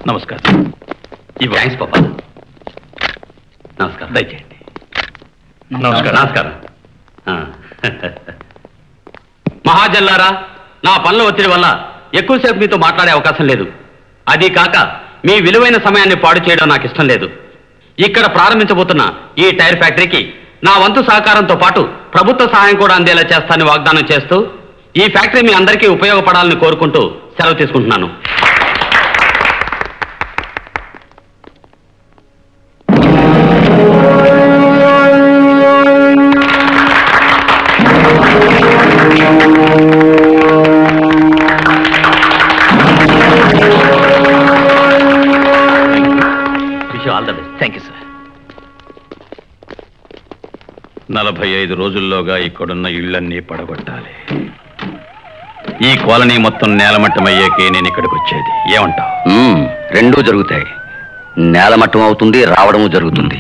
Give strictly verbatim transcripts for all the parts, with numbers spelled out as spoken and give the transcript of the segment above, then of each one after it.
నమస్కారం. థ్యాంక్స్ పాపా. నమస్కారం. దయచేయండి. నమస్కారం. నమస్కారం. మహాజల్లారా, నా పనుల ఒత్తిడి వల్ల ఎక్కువసేపు మీతో మాట్లాడే అవకాశం లేదు. అది కాక మీ విలువైన సమయాన్ని పాడు చేయడం నాకు ఇష్టం లేదు. ఇక్కడ ప్రారంభించబోతున్న ఈ టైర్ ఫ్యాక్టరీకి నా వంతు సహకారంతో పాటు ప్రభుత్వ సహాయం కూడా అందేలా చేస్తానని వాగ్దానం చేస్తూ ఈ ఫ్యాక్టరీ మీ అందరికీ ఉపయోగపడాలని కోరుకుంటూ సెలవు తీసుకుంటున్నాను. నలభై ఐదు రోజుల్లోగా ఇక్కడున్న ఇళ్లన్నీ పడగొట్టాలి. ఈ కాలనీ మొత్తం నేలమట్టమయ్యాకే నేను ఇక్కడికి వచ్చేది. ఏమంటావు? రెండూ జరుగుతాయి. నేలమట్టం అవుతుంది, రావడము జరుగుతుంది.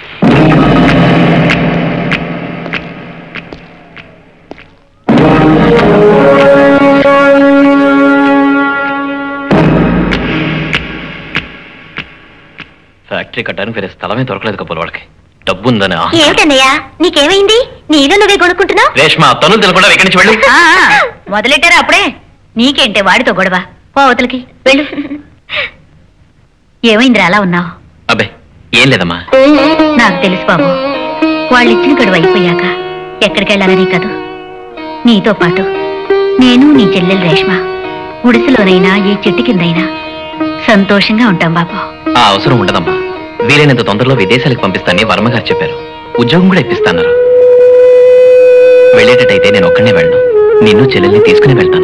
ఫ్యాక్టరీ కట్టడానికి వేరే స్థలమే దొరకలేదు కబోలు వాళ్ళకి. డబ్బుందని. ఏమిటన్నయ్యా, నీకేమైంది? నీలో నువ్వే కొనుక్కుంటున్నావు. రేష్మా, తను తినకుండా ఇక్కడి నుంచి వెళ్ళు. మొదలెట్టారా అప్పుడే? నీకేంటే వాడితో గొడవ? పోవతలకి వెళ్ళు. ఏమైందిరా అలా ఉన్నావు? అబ్బే ఏం లేదమ్మా. నాకు తెలుసు బాబు, వాళ్ళు ఇచ్చిన గడువు అయిపోయాక ఎక్కడికి వెళ్ళాలని కదూ. నీతో పాటు నేను, నీ చెల్లెలు రేష్మ గుడిసెలోనైనా ఏ చెట్టు కిందైనా సంతోషంగా ఉంటాం బాబు. ఆ అవసరం ఉండదమ్మా. వీలైనంత తొందరలో విదేశాలకు పంపిస్తానని వర్మగారు చెప్పారు. ఉద్యోగం కూడా ఇప్పిస్తాన్నారు. వెళ్ళేటట్టయితే నేను ఒక్కడనే వెళ్ళను, నిన్ను చెల్లెల్ని తీసుకుని వెళ్తాను.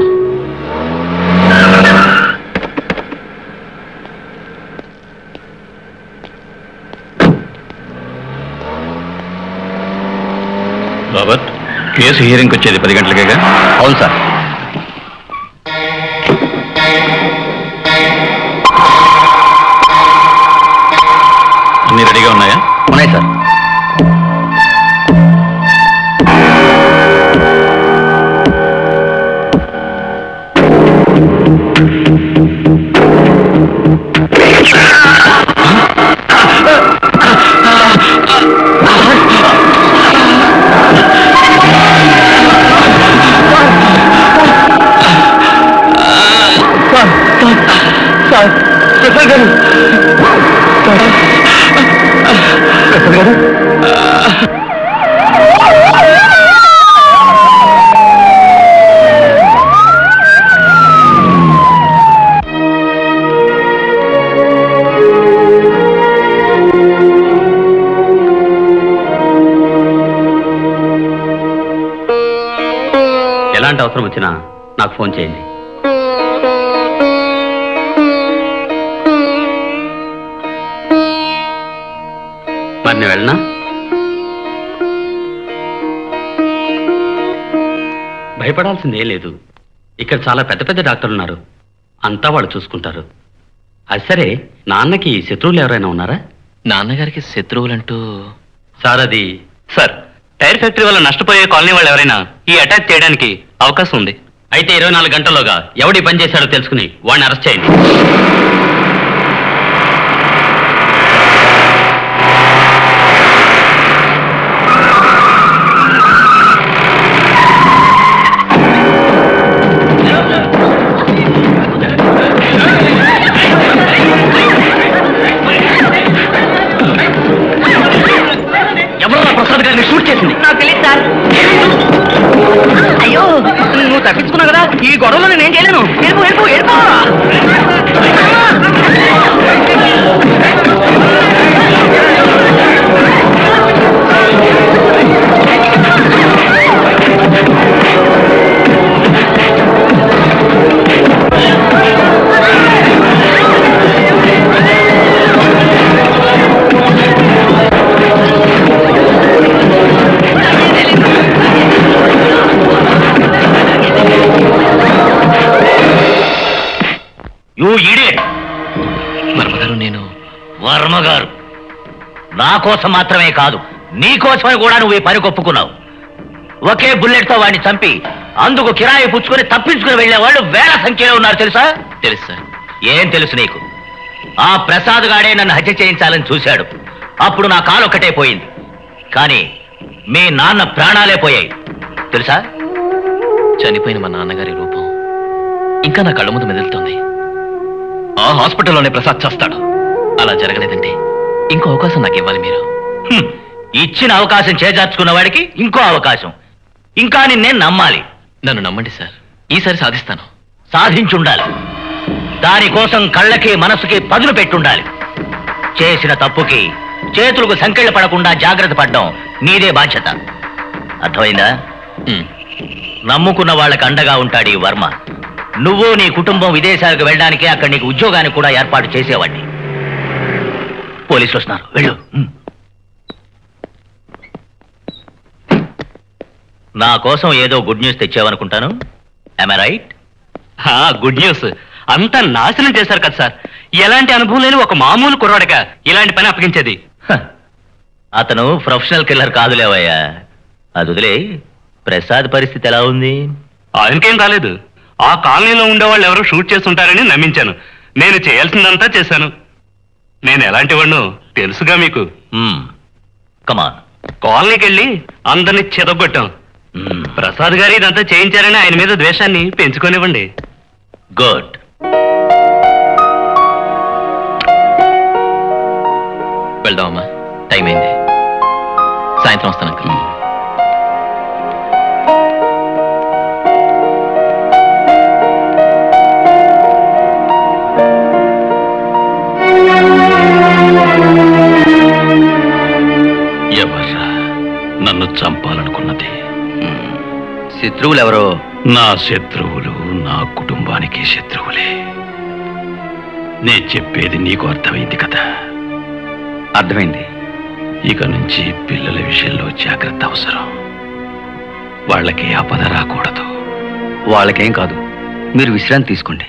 రాబర్ట్, కేసు హియరింగ్కి వచ్చేది పది గంటలకేగా? అవును సార్. అన్ని రెడీగా ఉన్నాయా? ఉన్నాయి సార్. ప్రసాద్ గారు, ప్రసాద్ గారు, ఎలాంటి అవసరం వచ్చినా నాకు ఫోన్ చేయండి. మరి నేను వెళ్ళనా? భయపడాల్సింది ఏం లేదు. ఇక్కడ చాలా పెద్ద పెద్ద డాక్టర్లు ఉన్నారు. అంతా వాళ్ళు చూసుకుంటారు. అది సరే, నాన్నకి శత్రువులు ఎవరైనా ఉన్నారా? నాన్నగారికి శత్రువులంటూ సార్, అది సార్ టైర్ ఫ్యాక్టరీ వల్ల నష్టపోయే కాలనీ వాళ్ళు ఎవరైనా ఈ అటాక్ చేయడానికి అవకాశం ఉంది. అయితే ఇరవై నాలుగు గంటల్లోగా ఎవడి పని చేశాడో తెలుసుకుని వాడిని అరెస్ట్ చేయండి. అయ్యో, నువ్వు తప్పించుకున్నావు కదా, ఈ గొడవలో నేనేం చేయలేను. వెళ్ళిపో వెళ్ళిపో వెళ్ళిపో. వర్మగారు, నేను వర్మగారు నా కోసం మాత్రమే కాదు, నీ కోసమే కూడా నువ్వు ఈ పని ఒప్పుకున్నావు. ఒకే బుల్లెట్ తో వాడిని చంపి అందుకు కిరాయి పుచ్చుకొని తప్పించుకుని వెళ్లే వాళ్ళు వేల సంఖ్యలో ఉన్నారు. తెలుసా? తెలుసు సార్. ఏం తెలుసు నీకు? ఆ ప్రసాద్ గాడే నన్ను హత్య చేయించాలని చూశాడు. అప్పుడు నా కాలు ఒక్కటే పోయింది. కానీ మీ నాన్న ప్రాణాలే పోయాయి తెలుసా? చనిపోయిన మా నాన్నగారి రూపం ఇంకా నా కళ్ళ ముందు మెదులుతోంది. ఆ హాస్పిటల్లోనే ప్రసాద్ చేస్తాడు. అలా జరగలేదంటే ఇంకో అవకాశం నాకు ఇవ్వాలి మీరు. ఇచ్చిన అవకాశం చేజార్చుకున్న వాడికి ఇంకో అవకాశం. ఇంకా నిన్నేం నమ్మాలి. నన్ను నమ్మండి సార్, ఈసారి సాధిస్తాను. సాధించుండాలి. దానికోసం కళ్ళకి మనసుకి పదులు పెట్టుండాలి. చేసిన తప్పుకి చేతులకు సంకెళ్ళ పడకుండా జాగ్రత్త పడ్డం నీదే బాధ్యత. అర్థమైందా? నమ్ముకున్న వాళ్ళకి అండగా ఉంటాడు ఈ వర్మ. నువ్వు నీ కుటుంబం విదేశాలకు వెళ్ళడానికి అక్కడ నీకు ఉద్యోగానికి కూడా ఏర్పాటు చేసేవాడిని. పోలీసులు వస్తున్నారు, వెళ్ళు. నా కోసం ఏదో గుడ్ న్యూస్ తెచ్చావనుకుంటాను. am I right? Good news. అంతా నాశనం చేశారు కదా సార్. ఎలాంటి అనుభవం లేని ఒక మామూలు కుర్రాడగా ఇలాంటి పని అప్పగించేది. అతను ప్రొఫెషనల్ కిల్లర్ కాదులేవయ్యా. అది వదిలే, ప్రసాద్ పరిస్థితి ఎలా ఉంది? ఆయనకేం కాలేదు. ఆ కాలనీలో ఉండేవాళ్ళు ఎవరో షూట్ చేస్తుంటారని నమ్మించాను. నేను చేయాల్సిందంతా చేశాను. నేను ఎలాంటి వాడినో తెలుసుగా మీకు. కమాన్. కాలనీకి వెళ్ళి అందరినీ చెదగొట్టాం. ప్రసాద్ గారు ఇదంతా చేయించారని ఆయన మీద ద్వేషాన్ని పెంచుకోనివ్వండి. గుడ్. వెళ్దామమ్మా, టైం అయింది. సాయంత్రం వస్తాను అంకుల్. ఎవర్రా నన్ను చంపాలనుకున్నది? శత్రువులు ఎవరో? నా శత్రువులు నా కుటుంబానికి శత్రువులే. నే చెప్పేది నీకు అర్థమైంది కదా? అర్థమైంది. ఇక నుంచి పిల్లల విషయంలో జాగ్రత్త అవసరం. వాళ్ళకి ఆపద రాకూడదు. వాళ్ళకేం కాదు, మీరు విశ్రాంతి తీసుకోండి.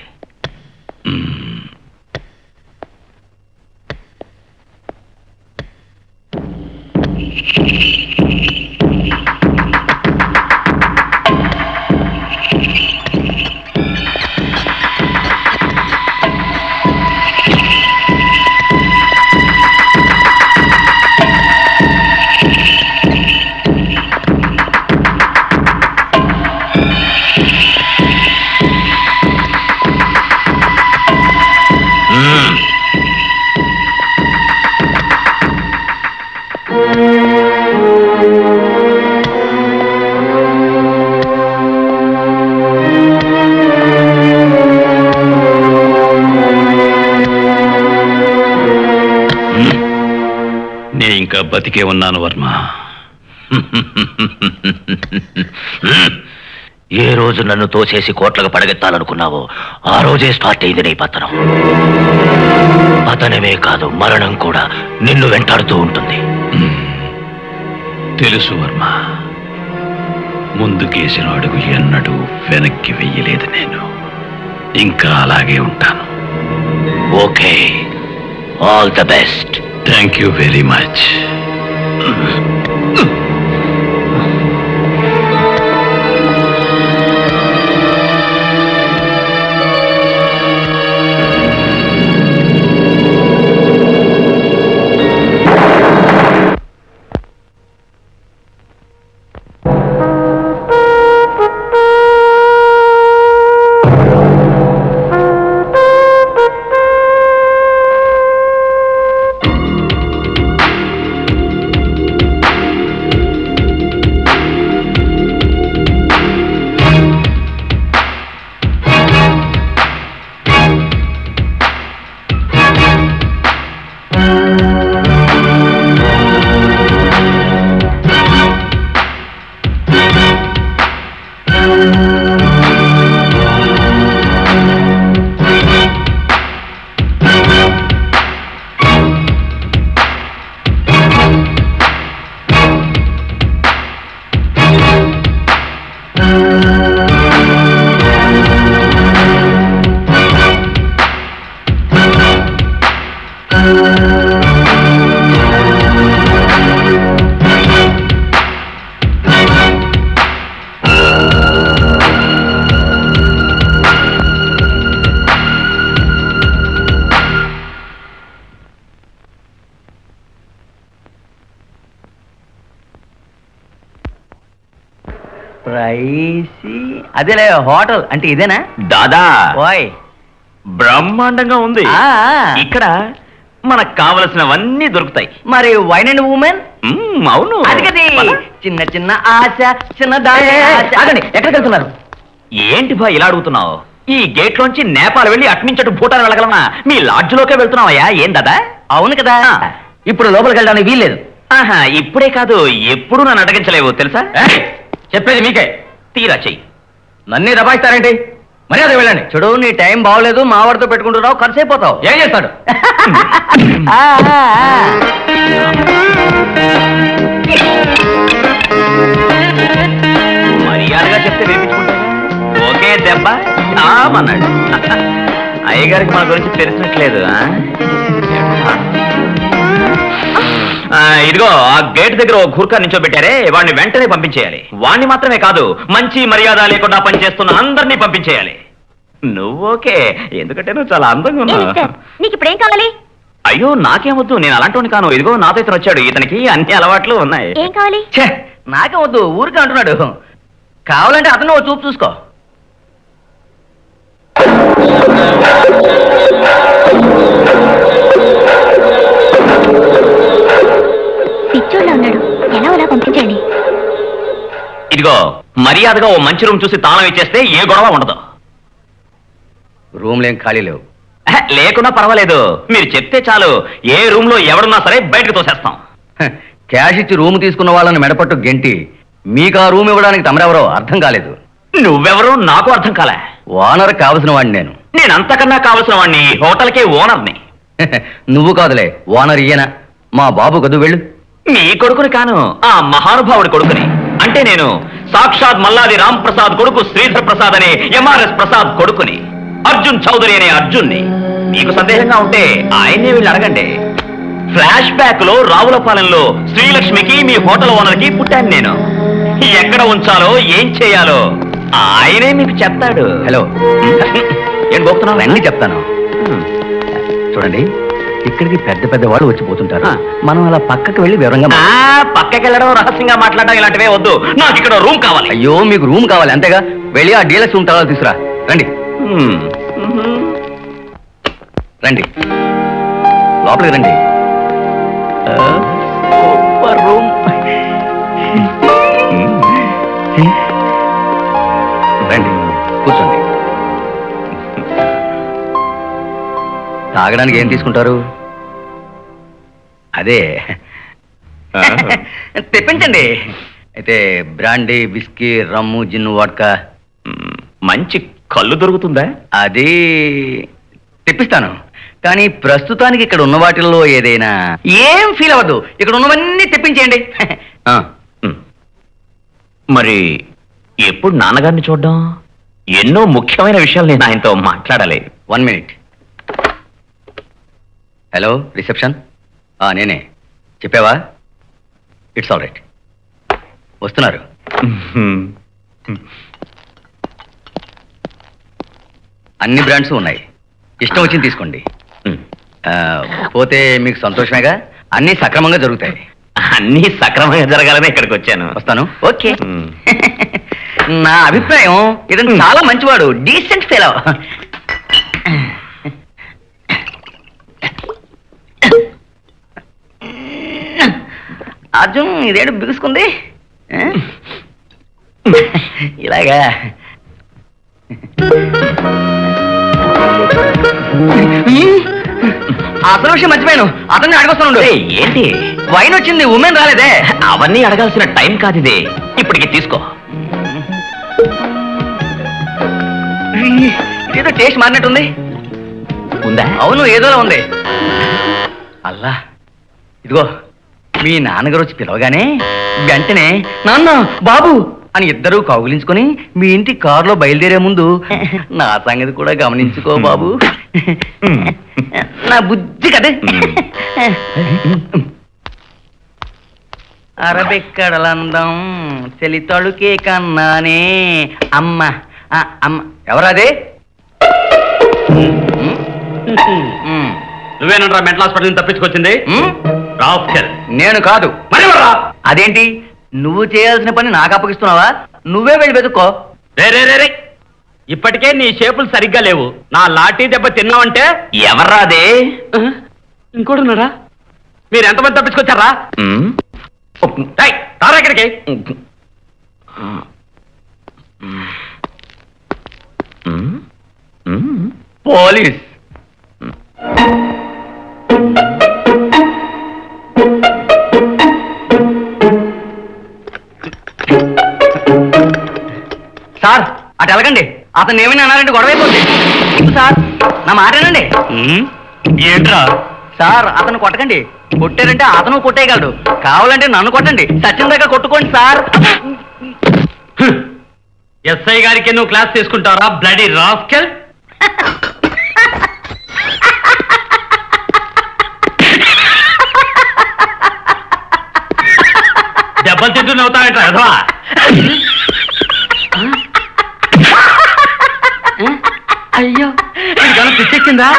ఇంకా బతికే ఉన్నాను వర్మ. ఏ రోజు నన్ను తోసేసి కోట్లకు పడగెత్తాలనుకున్నావో ఆ రోజే స్టార్ట్ అయింది నీ పతనం. పతనమే కాదు, మరణం కూడా నిన్ను వెంటాడుతూ ఉంటుంది. తెలుసు వర్మ. ముందుకేసిన అడుగు ఎన్నడూ వెనక్కి వెయ్యలేదు నేను. ఇంకా అలాగే ఉంటాను. Okay, all the best. Thank you very much. I see అదేలే హోటల్ అంటే ఇదేనా? దాదా ఓయ్ బ్రహ్మాండంగా ఉంది. ఇక్కడ మనకు కావలసినవన్నీ దొరుకుతాయి. మరి వైన్ అండ్ ఉమెన్? అవును. అది చిన్న చిన్న ఆశ చిన్న దాగండి. ఎక్కడికి వెళ్తున్నారు? ఏంటి బా ఇలా అడుగుతున్నావు? ఈ గేట్ లోంచి నేపాల్ వెళ్ళి అట్మించటు భూటాన్ వెళ్ళగలమా? మీ లాడ్జ్లోకే వెళ్తున్నావయ్యా. ఏం దాదా? అవును కదా, ఇప్పుడు లోపలికి వెళ్ళడానికి వీల్లేదు. ఆహా, ఇప్పుడే కాదు ఎప్పుడు నన్ను అడగించలేవు తెలుసా? చెప్పేది మీకే. తీరా చెయ్యి. నన్ను దబాయిస్తారేంటి? మర్యాద వెళ్ళండి. చూడు, నీ టైం బాగోలేదు, మావాడితో పెట్టుకుంటున్నావు, ఖర్చు అయిపోతావు. ఏం చేస్తాడు? మర్యాదగా చెప్తే వేపించుకుంటా. ఓకే దెబ్బ అన్నాడు. అయ్యగారికి మన గురించి తెలిసినట్లేదు. ఇదిగో ఆ గేట్ దగ్గర ఓ గుర్ఖా నించోబెట్టారే, వాడిని వెంటనే పంపించేయాలి. వాణ్ణి మాత్రమే కాదు, మంచి మర్యాద లేకుండా పనిచేస్తున్న అందరినీ పంపించేయాలి. నువ్వోకే, ఎందుకంటే నువ్వు చాలా అందంగా ఉన్నావు. నీకు ఇప్పుడేం కావాలి? అయ్యో నాకేమొద్దు, నేను అలాంటి కాను. ఇదిగో నాతో ఇతను వచ్చాడు, ఇతనికి అన్ని అలవాట్లు ఉన్నాయి. ఏం కావాలి? నాకే వద్దు, ఊరికే అంటున్నాడు. కావాలంటే అతను ఓ చూపు చూసుకో. పిచ్చోళ్ళ ఉన్నాడు, ఎలా అలా పంపించండి. ఇదిగో మర్యాదగా ఓ మంచి రూమ్ చూసి తాళం ఇచ్చేస్తే ఏ గొడవ ఉండదు. రూమ్లేం ఖాళీ లేవు. లేకున్నా పర్వాలేదు, మీరు చెప్తే చాలు. ఏ రూమ్ లో ఎవడున్నా సరే బయటకు తోసేస్తాం. క్యాష్ ఇచ్చి రూమ్ తీసుకున్న వాళ్ళని మెడపట్టు గెంటి మీకు ఆ రూమ్ ఇవ్వడానికి తమరెవరో అర్థం కాలేదు. నువ్వెవరో నాకు అర్థం కాలే. ఓనర్ కావలసిన వాడిని నేను. నేను అంతకన్నా కావలసిన వాడిని, హోటల్కే ఓనర్ని. నువ్వు కాదులే, ఓనర్ ఈయన. మా బాబు కదు, వెళ్ళు. మీ కొడుకుని కాను, ఆ మహానుభావుడి కొడుకుని. అంటే నేను సాక్షాత్ మల్లాది రామ్ ప్రసాద్ కొడుకు శ్రీధర్ ప్రసాద్ అనే ఎంఆర్ఎస్ ప్రసాద్ కొడుకుని, అర్జున్ చౌదరి అనే అర్జున్ని. మీకు సందేహంగా ఉంటే ఆయన్నే వీళ్ళు అడగండి. ఫ్లాష్ బ్యాక్ లో రావులపాలెంలో శ్రీలక్ష్మికి మీ హోటల్ ఓనర్ కి పుట్టాను నేను. ఎక్కడ ఉంచాలో ఏం చేయాలో ఆయనే మీకు చెప్తాడు. హలో, ఏం పోతున్నావు? అన్నీ చెప్తాను. చూడండి, ఇక్కడికి పెద్ద పెద్ద వాళ్ళు వచ్చిపోతుంటారు. మనం అలా పక్కకి వెళ్ళి వివరంగా పక్కకి వెళ్ళడం, రహస్యంగా మాట్లాడడం ఇలాంటివే వద్దు. నాకు ఇక్కడ రూమ్ కావాలి. అయ్యో, మీకు రూమ్ కావాలి అంతేగా? వెళ్ళి ఆ డీలక్స్ రూమ్ తాళాలు తీసుకురా. రండి రండి, లోపలికి రండి. రూమ్ రండి, కూర్చోండి. తాగడానికి ఏం తీసుకుంటారు? అదే తెప్పించండి. అయితే brandy, whisky, rum, gin, vodka. మంచి కళ్ళు దొరుకుతుందా? అది తెప్పిస్తాను, కానీ ప్రస్తుతానికి ఇక్కడ ఉన్న వాటిల్లో ఏదైనా. ఏం ఫీల్ అవ్వద్దు, ఇక్కడ ఉన్నవన్నీ తెప్పించేయండి. మరి ఎప్పుడు నాన్నగారిని చూడడం? ఎన్నో ముఖ్యమైన విషయాలు నేను ఆయనతో మాట్లాడాలి. One minute. Hello, reception. నేనే. చెప్పావా? It's all right. వస్తున్నారు. అన్ని బ్రాండ్స్ ఉన్నాయి, ఇష్టం వచ్చింది తీసుకోండి. పోతే మీకు సంతోషమేగా? అన్నీ సక్రమంగా జరుగుతాయి. అన్నీ సక్రమంగా జరగాలని ఇక్కడికి వచ్చాను. వస్తాను. ఓకే. నా అభిప్రాయం ఇతను చాలా మంచివాడు, డీసెంట్ ఫెలో. అర్జున్, ఇదేడు బిగుసుకుంది ఇలాగా. అసలు విషయం మర్చిపోయాను, అతన్ని అడగొస్తాను. ఏంటి? వైన్ వచ్చింది, ఉమెన్ రాలేదే. అవన్నీ అడగాల్సిన టైం కాదు ఇది. ఇప్పటికి తీసుకో. ఏదో టేస్ట్ మారినట్టుంది. ఉందా? అవును, ఏదోలా ఉంది. అల్లా, ఇదిగో మీ నాన్నగారు వచ్చి పిలవగానే వెంటనే నాన్న, బాబు అని ఇద్దరూ కౌగిలించుకొని మీ ఇంటి కారులో బయలుదేరే ముందు నా సంగతి కూడా గమనించుకో బాబు. నా బుద్ధి కదే. అరబెక్కడలందం చెలి తడుకే కన్నానే. అమ్మ అమ్మ ఎవరాదే? నువ్వేనంటారా మెంటల్ హాస్పిటల్ తప్పించుకొచ్చింది? నేను కాదు. అదేంటి, నువ్వు చేయాల్సిన పని నాకు అప్పగిస్తున్నావా? నువ్వే వెళ్ళి వెతుక్కో. రే రే రే రే ఇప్పటికే నీ షేపులు సరిగ్గా లేవు. నా లాఠీ దెబ్బ తిన్నావంటే. ఎవర్రాదే? ఇంకోటి ఉన్నారా? మీరు ఎంతమంది తప్పించుకొచ్చారా? తారా ఇక్కడికి. పోలీస్. సార్ అటు వెళ్ళకండి. అతను ఏమైనా అన్నారంటే గొడవ అయిపోతుంది. సార్ నా మాటేనండి. ఏంట్రా? సార్ అతను కొట్టకండి. కొట్టారంటే అతను కొట్టేయగలడు. కావాలంటే నన్ను కొట్టండి. సచిన్ దగ్గర కొట్టుకోండి సార్. ఎస్ఐ గారికి నువ్వు క్లాస్ తీసుకుంటారా బ్లడీ రాస్కెల్? దెబ్బలు తింటూ నవ్వుతావేంట్రా అదవా? అయ్యో ఇది పిచ్చెక్కిందా?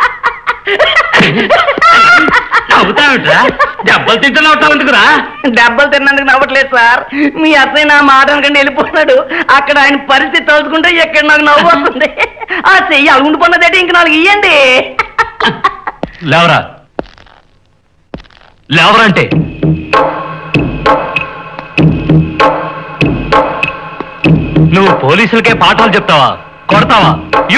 నవ్వుతావేంట్రా? దెబ్బలు తింటూ నవ్వుతావు ఎందుకురా? దెబ్బలు తిన్నందుకు నవ్వట్లేదు సార్. మీ అత్తయ్య నా మాట అనుకండి వెళ్ళిపోతున్నాడు. అక్కడ ఆయన పరిస్థితి తలుచుకుంటే ఎక్కడ నాకు నవ్వు వస్తుంది. ఆ చెయ్యి అలుగుండిపోన్నదేంటి? ఇంక నాలుగు ఇయ్యండి. లేవరా లేవరా అంటే నువ్వు పోలీసులకే పాఠాలు చెప్తావా? కొడతావా? యు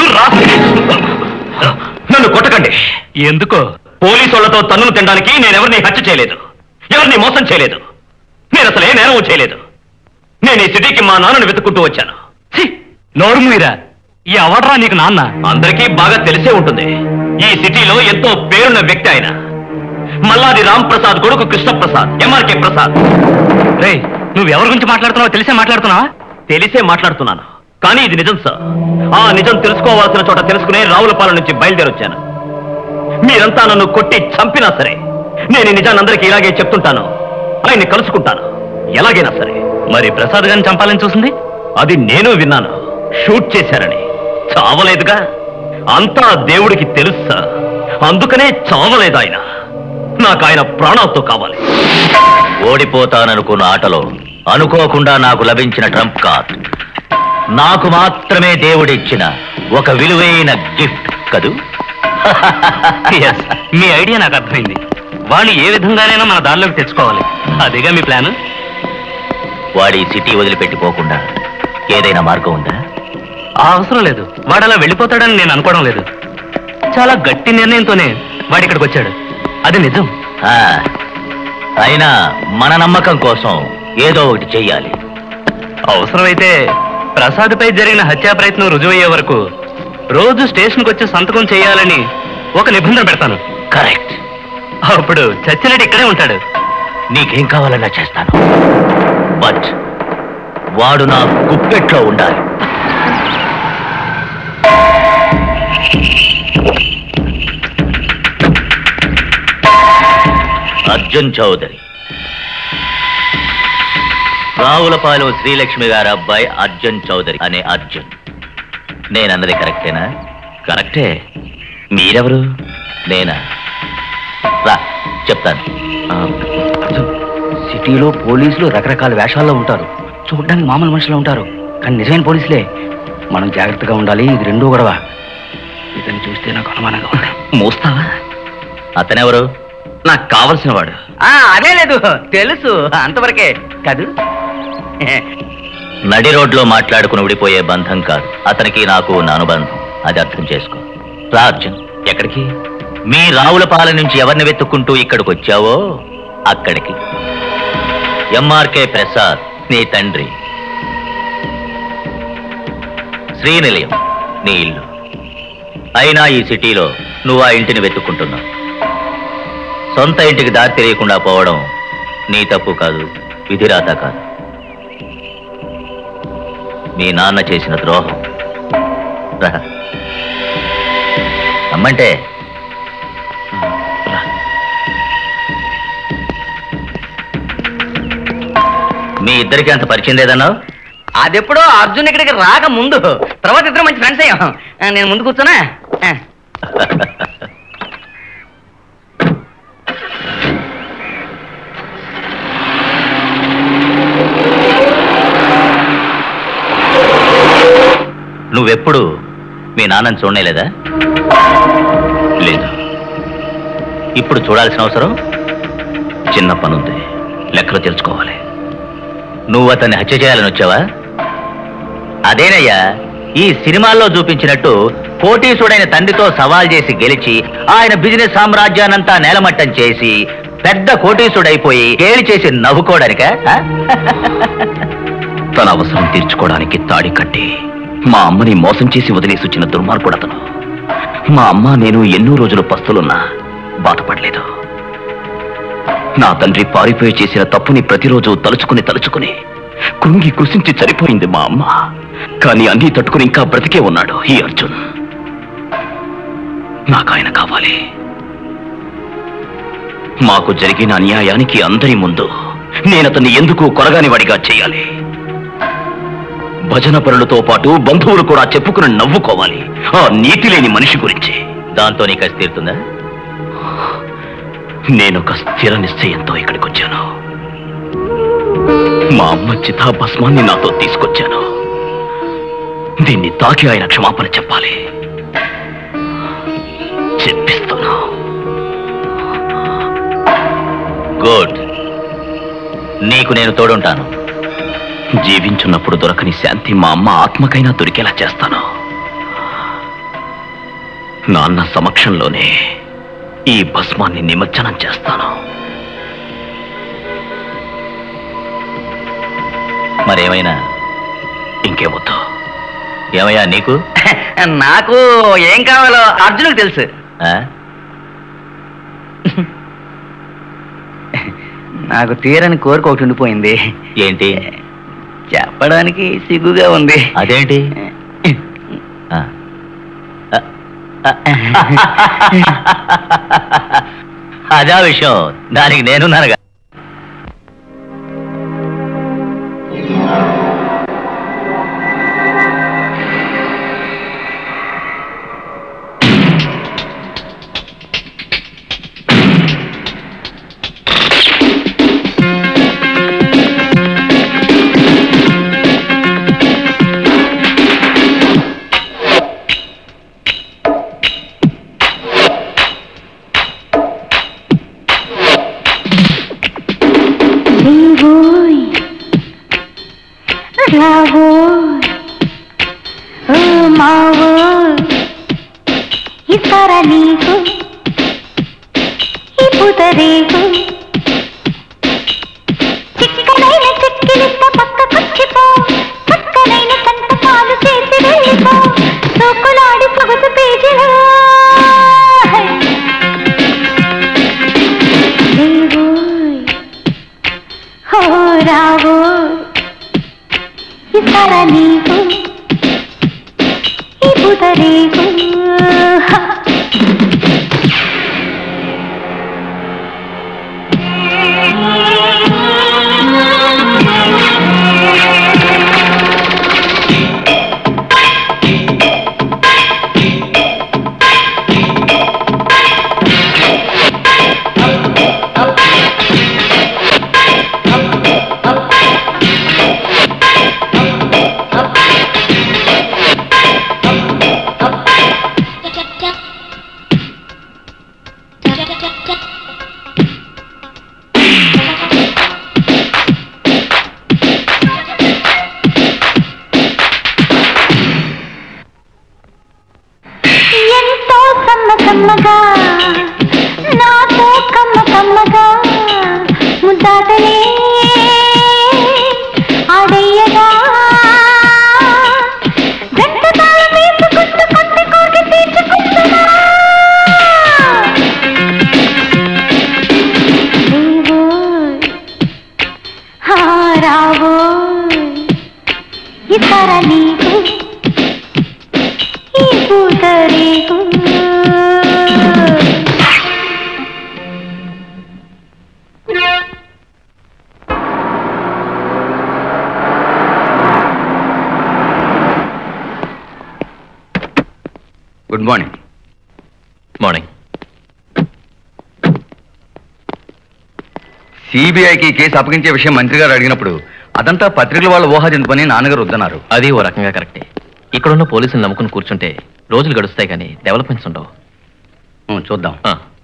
నన్ను కొట్టకండి. ఎందుకో? పోలీసు వాళ్ళతో తన్నులు తినడానికి నేనెవరిని హత్య చేయలేదు, ఎవరిని మోసం చేయలేదు. నేను అసలు ఏ నేరం చేయలేదు. నేను ఈ సిటీకి మా నాన్నను వెతుక్కుంటూ వచ్చాను. నోరు మీరా? ఈ అవడరా నీకు నాన్న? అందరికీ బాగా తెలిసే ఉంటుంది. ఈ సిటీలో ఎంతో పేరున్న వ్యక్తి ఆయన. మల్లాది రామ్ ప్రసాద్ కొడుకు కృష్ణ ప్రసాద్, ఎంఆర్కే ప్రసాద్. రే నువ్వు ఎవరి గురించి మాట్లాడుతున్నావు? తెలిసే మాట్లాడుతున్నావా? తెలిసే మాట్లాడుతున్నాను, కానీ ఇది నిజం సార్. ఆ నిజం తెలుసుకోవాల్సిన చోట తెలుసుకునే రావులపాలెం నుంచి బయలుదేరొచ్చాను. మీరంతా నన్ను కొట్టి చంపినా సరే నేను ఈ నిజాన్ని అందరికీ ఇలాగే చెప్తుంటాను. ఆయన్ని కలుసుకుంటాను ఎలాగైనా సరే. మరి ప్రసాద్ గారిని చంపాలని చూసింది? అది నేను విన్నాను. షూట్ చేశారని. చావలేదుగా. అంతా దేవుడికి తెలుసు సార్. అందుకనే చావలేదు ఆయన. నాకు ఆయన ప్రాణాలతో కావాలి. ఓడిపోతాననుకున్న ఆటలో అనుకోకుండా నాకు లభించిన ట్రంప్ కార్డ్ నాకు మాత్రమే దేవుడిచ్చిన ఒక విలువైన గిఫ్ట్ కదూ. మీ ఐడియా నాకు అర్థమైంది. వాళ్ళు ఏ విధంగానైనా మన దారిలోకి తెచ్చుకోవాలి. అదేగా మీ ప్లాన్? వాడి సిటీ వదిలిపెట్టిపోకుండా ఏదైనా మార్గం ఉందా? ఆ అవసరం లేదు. వాడు అలా వెళ్ళిపోతాడని నేను అనుకోవడం లేదు. చాలా గట్టి నిర్ణయంతోనే వాడి ఇక్కడికి వచ్చాడు. అది నిజం. అయినా మన నమ్మకం కోసం ఏదో ఒకటి చెయ్యాలి. అవసరమైతే ప్రసాద్పై జరిగిన హత్యా ప్రయత్నం రుజువయ్యే వరకు రోజు స్టేషన్కి వచ్చి సంతకం చేయాలని ఒక నిబంధన పెడతాను. కరెక్ట్. అప్పుడు చచ్చినట్టు ఇక్కడే ఉంటాడు. నీకేం కావాలన్నా చేస్తాను. బట్ వాడు నా గుప్పెట్లో ఉండాలి. అర్జున్ చౌదరి, రావులపాలెం శ్రీలక్ష్మి గారి అబ్బాయి అర్జున్ చౌదరి అనే అర్జున్. నేనన్నది కరెక్టేనా? కరెక్టే. మీరెవరు? నేనా? రా చెప్తాను. సిటీలో పోలీసులు రకరకాల వేషాల్లో ఉంటారు. చూడడానికి మామూలు మనుషులు ఉంటారు, కానీ నిజమైన పోలీసులే. మనం జాగ్రత్తగా ఉండాలి. ఇది రెండో గొడవ. ఇతను చూస్తే నాకు అనుమానంగా ఉంది. మోస్తావా? అతనెవరు? నాకు కావలసిన వాడు. అదే లేదు, తెలుసు, అంతవరకే కాదు. నడి రోడ్లో మాట్లాడుకుని విడిపోయే బంధం కాదు అతనికి నాకు ఉన్న అనుబంధం. అది అర్థం చేసుకో. రా అర్జున్. ఎక్కడికి? మీ రావులపాలెం నుంచి ఎవరిని వెతుక్కుంటూ ఇక్కడికి వచ్చావో అక్కడికి. ఎంఆర్కే ప్రసాద్ నీ తండ్రి. శ్రీనిలయం నీ ఇల్లు. అయినా ఈ సిటీలో నువ్వు ఆ ఇంటిని వెతుక్కుంటున్నావు. సొంత ఇంటికి దారి తెలియకుండా పోవడం నీ తప్పు కాదు, విధిరాత కాదు. మీ నాన్న చేసిన ద్రోహం. అమ్మంటే మీ ఇద్దరికి అంత పరిచయం లేదన్నావు? అదెప్పుడో అర్జున్ ఇక్కడికి రాక ముందు. తర్వాత ఇద్దరు మంచి ఫ్రెండ్స్ అయ్యాం. నేను ముందు కూర్చోనా? నువ్వెప్పుడు మీ నాన్నని చూడలేదా? లేదు. ఇప్పుడు చూడాల్సిన అవసరం? చిన్న పనుంది, లెక్కలు తెలుసుకోవాలి. నువ్వు అతన్ని హత్య చేయాలని వచ్చావా? అదేనయ్యా, ఈ సినిమాల్లో చూపించినట్టు కోటీసుడైన తండ్రితో సవాల్ చేసి గెలిచి ఆయన బిజినెస్ సామ్రాజ్యానంతా నేలమట్టం చేసి పెద్ద కోటీసుడైపోయి గేలి చేసి నవ్వుకోవడానిక? తన అవసరం తీర్చుకోవడానికి తాడి కట్టి మా అమ్మని మోసం చేసి వదిలేసి వచ్చిన దుర్మార్గుడు అతను. మా అమ్మ నేను ఎన్నో రోజులు పస్తులున్నా బాధపడలేదు. నా తండ్రి పారిపోయి చేసిన తప్పుని ప్రతిరోజు తలుచుకుని తలుచుకుని కృంగి కృషించి చనిపోయింది మా అమ్మ. కానీ అన్నీ తట్టుకుని ఇంకా బ్రతికే ఉన్నాడు ఈ అర్జున్. నాకు ఆయన కావాలి. మాకు జరిగిన అన్యాయానికి అందరి ముందు నేనతన్ని ఎందుకు కొరగాని వాడిగా చేయాలి. భజన పరులతో పాటు బంధువులు కూడా చెప్పుకుని నవ్వుకోవాలి ఆ నీతి లేని మనిషి గురించి. దాంతో నీకు అది తీరుతుందా? నేనొక స్థిర నిశ్చయంతో ఇక్కడికి వచ్చాను. మా అమ్మ చితాభస్మాన్ని నాతో తీసుకొచ్చాను. దీన్ని తాకి ఆయన క్షమాపణ చెప్పాలి. చెప్పిస్తాను. గుడ్. నీకు నేను తోడుంటాను. జీవించున్నప్పుడు దొరకని శాంతి మా అమ్మ ఆత్మకైనా దొరికేలా చేస్తాను. నాన్న సమక్షంలోనే ఈ భస్మాన్ని నిమజ్జనం చేస్తాను. మరేమైనా? ఇంకేమొద్దు. ఏమయ్యా నీకు? నాకు ఏం కావాలో అర్జునుకు తెలుసు. నాకు తీరని కోరిక ఒకటి ఉండిపోయింది. ఏంటి? చెప్పడానికి సిగ్గుగా ఉంది. అదేంటి? అదా విషయం. దానికి నేనున్నానుగా. Good morning. మార్నింగ్. సిబిఐకి కేసు అప్పగించే విషయం మంత్రి గారు అడిగినప్పుడు అదంతా పత్రికల వాళ్ళ ఊహాజంతుపని నాన్నగారు వద్దన్నారు. అది ఓ రకంగా కరెక్టే. ఇక్కడున్న పోలీసులు నమ్ముకుని కూర్చుంటే రోజులు గడుస్తాయి కానీ డెవలప్మెంట్స్ ఉండవు. చూద్దాం.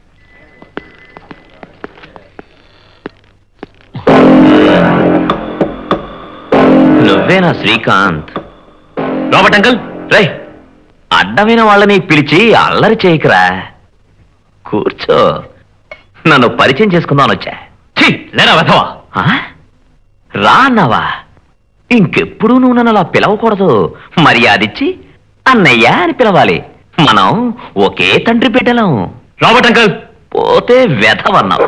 నువ్వేనా శ్రీకాంత్? రాబర్ట్ అంకల్, రే అడ్డమైన వాళ్ళని పిలిచి అల్లరి చేయకురా. కూర్చో, నన్ను పరిచయం చేసుకుందామని వచ్చా. లేరా వెధవా? రా అన్నావా? ఇంకెప్పుడు నువ్వు నన్ను అలా పిలవకూడదు. మర్యాదిచ్చి అన్నయ్య అని పిలవాలి. మనం ఒకే తండ్రి బిడ్డలం. రాబర్ట్ అంకల్, పోతే వెధవన్నావు.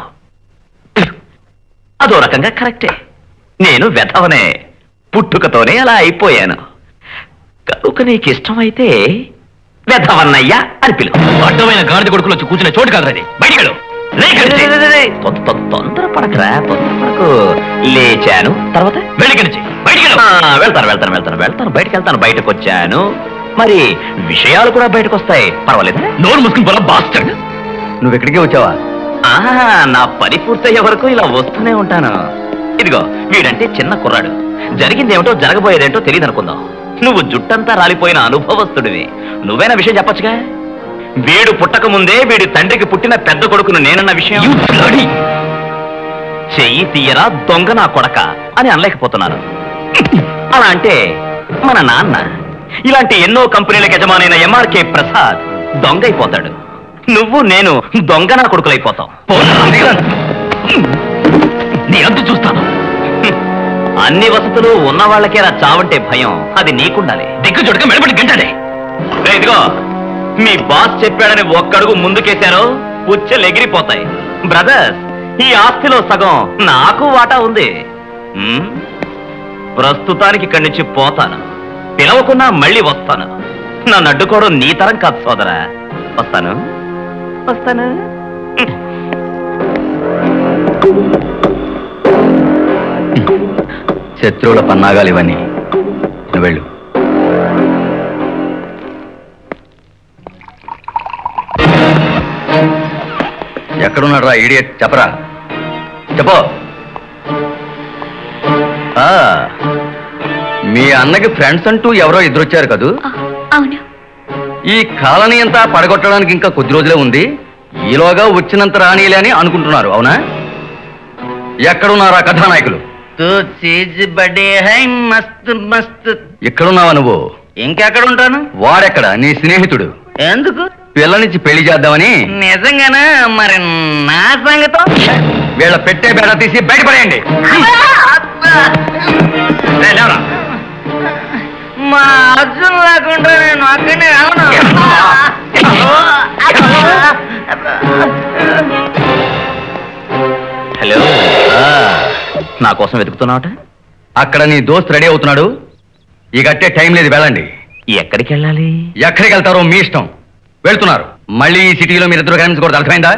అదో రకంగా కరెక్టే. నేను వెధవనే, పుట్టుకతోనే అలా అయిపోయాను. కనుక నీకు ఇష్టమైతే వెధవన్నయ్యా అని పిలువు. అడ్డమైన గాడిద కొడుకులు వచ్చి కూర్చునే చోటు కాదు. బయటికి తొందర పడకరా, తొందర పడకు. లేచాను, తర్వాత బయటికి బయటికి వెళ్తాను వెళ్తాను వెళ్తాను వెళ్తాను బయటకు వెళ్తాను. బయటకు వచ్చాను, మరి విషయాలు కూడా బయటకు వస్తాయి. పర్వాలేదు. నోరు ముసుకుని పోలా బాస్టర్డ్. నువ్వు ఎక్కడికి వచ్చావా? నా పని పూర్తయ్యే వరకు ఇలా వస్తూనే ఉంటాను. ఇదిగో వీడంటే చిన్న కుర్రాడు. జరిగిందేమిటో జరగబోయేదేంటో తెలియదు అనుకుందాం. నువ్వు జుట్టంతా రాలిపోయిన అనుభవస్తుడివి. నువ్వేనా విషయం చెప్పచ్చుగా? వీడు పుట్టక ముందే వీడి తండ్రికి పుట్టిన పెద్ద కొడుకును నేనన్న విషయం చెయ్యి తీయరా దొంగ నా కొడక అని అనలేకపోతున్నాను. అలా అంటే మన నాన్న ఇలాంటి ఎన్నో కంపెనీలకు యజమానైన ఎంఆర్కే ప్రసాద్ దొంగ అయిపోతాడు. నువ్వు నేను దొంగ నా కొడుకులైపోతాం. నీ అంతు చూస్తాను. అన్ని వసతులు ఉన్న వాళ్ళకే రా చావంటే భయం. అది నీకుండాలి. దిక్కు చుడక మెడబడి గంటనే. ఇదిగో మీ బాస్ చెప్పాడని ఒక్కడుగు ముందుకేశారో పుచ్చలు ఎగిరిపోతాయి. బ్రదర్స్, ఈ ఆస్తిలో సగం నాకు వాటా ఉంది. ప్రస్తుతానికి ఇక్కడి నుంచి పోతాను. పిలవకున్నా మళ్ళీ వస్తాను. నన్ను అడ్డుకోవడం నీ తరం కాదు సోదరా. వస్తాను వస్తాను శత్రువుల పన్నాగాలు ఇవన్నీ. నువ్వు వెళ్ళు. ఎక్కడున్నాడు రా ఈడియట్? చెప్పరా, చెప్పు. మీ అన్నకి ఫ్రెండ్స్ అంటూ ఎవరో ఎదురొచ్చారు కదూ? అవును. ఈ కాలనీ అంతా పడగొట్టడానికి ఇంకా కొద్ది రోజులే ఉంది. ఈలోగా వచ్చినంత రానీలే అని అనుకుంటున్నారు, అవునా? ఎక్కడున్నారా కథానాయకులు? ఎక్కడున్నావా నువ్వు? ఇంకెక్కడ ఉంటాను? వాడెక్కడ? నీ స్నేహితుడు. ఎందుకు? పిల్ల నుంచి పెళ్లి చేద్దామని. నిజంగానా? మరి నా సంగతం? వీళ్ళ పెట్టే బేడ తీసి బయటపడేయండి. మా అర్జున్ లేకుండా నేను అక్కడనే అవును. హలో, నా కోసం వెతుకుతున్నావట? అక్కడ నీ దోస్త్ రెడీ అవుతున్నాడు. ఈ గట్టే టైం లేదు, వెళ్ళండి. ఎక్కడికి వెళ్ళాలి? ఎక్కడికి వెళ్తారో మీ ఇష్టం. వెళ్తున్నారు. మళ్ళీ ఈ సిటీలో మీరిద్దరు కనిపించకూడదు, అర్థమైందా?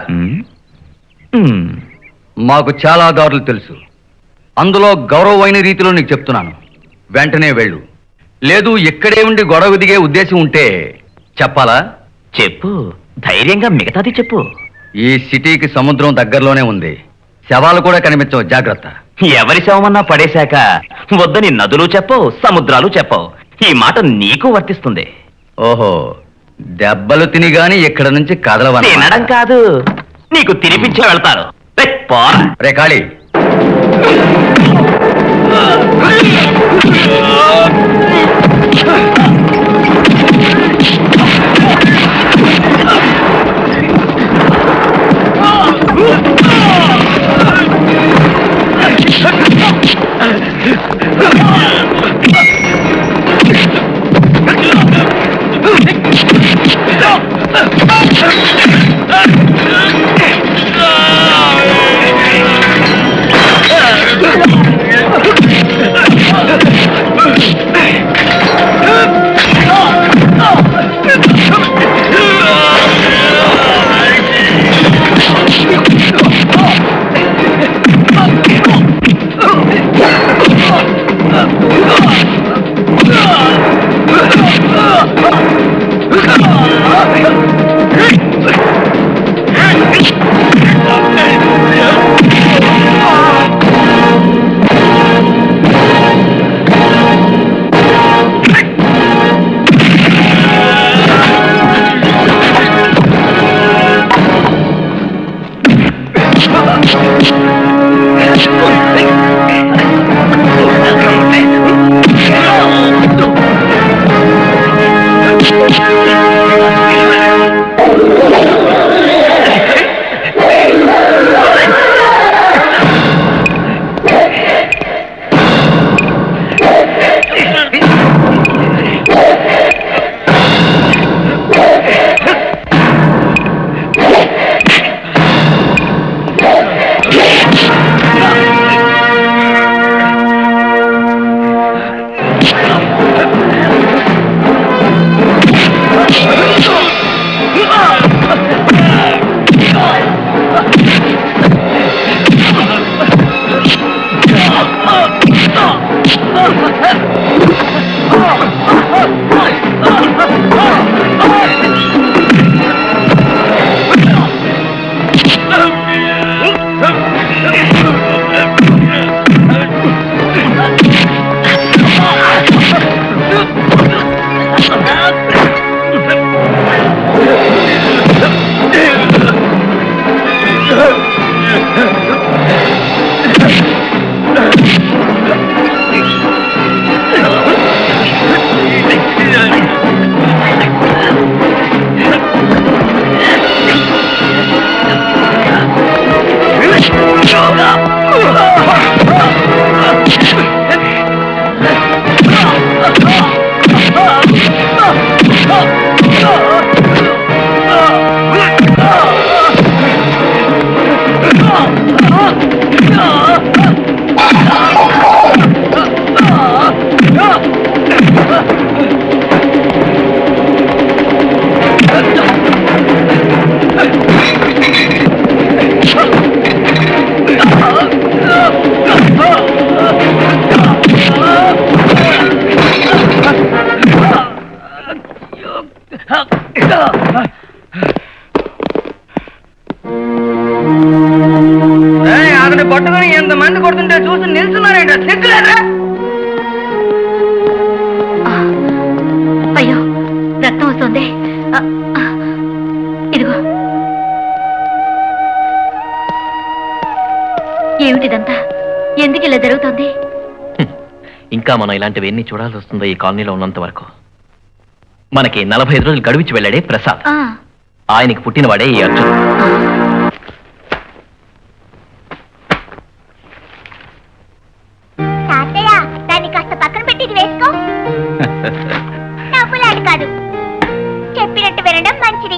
మాకు చాలా దారులు తెలుసు. అందులో గౌరవమైన రీతిలో నీకు చెప్తున్నాను. వెంటనే వెళ్ళు. లేదు ఇక్కడే ఉండి గొడవ దిగే ఉద్దేశం ఉంటే చెప్పాలా? చెప్పు, ధైర్యంగా మిగతాది చెప్పు. ఈ సిటీకి సముద్రం దగ్గరలోనే ఉంది. శవాలు కూడా కనిపించవు, జాగ్రత్త. ఎవరి శవమన్నా పడేశాక వద్దని నదులు చెప్పవు, సముద్రాలు చెప్పవు. ఈ మాట నీకు వర్తిస్తుంది. ఓహో, దెబ్బలు తిని గాని ఇక్కడ నుంచి కదలవని. తినడం కాదు, నీకు తినిపించే వెళ్తారు. రే కాళీ, అతని పట్టుకుని ఎంతమంది కొడుతుంటే చూసి నిల్చున్నారేంట సిగ్గులేదా? అయ్యో రక్తం వస్తుంది. ఇదిగో ఏమిటిదంతా? ఎందుకు ఇలా జరుగుతుంది? ఇంకా మనం ఇలాంటివి ఎన్ని చూడాల్సి వస్తుందో ఈ కాలనీలో ఉన్నంత వరకు. మనకి నలభై ఐదు రోజులు గడివిచ్చి వెళ్ళాడే ప్రసాద్, ఆయనకి పుట్టినవాడే ఈ అర్జున్. దాన్ని కాస్త పక్కన పెట్టి వేసుకో. నవ్వులాడు కాదు, చెప్పినట్టు వినడం మంచిది.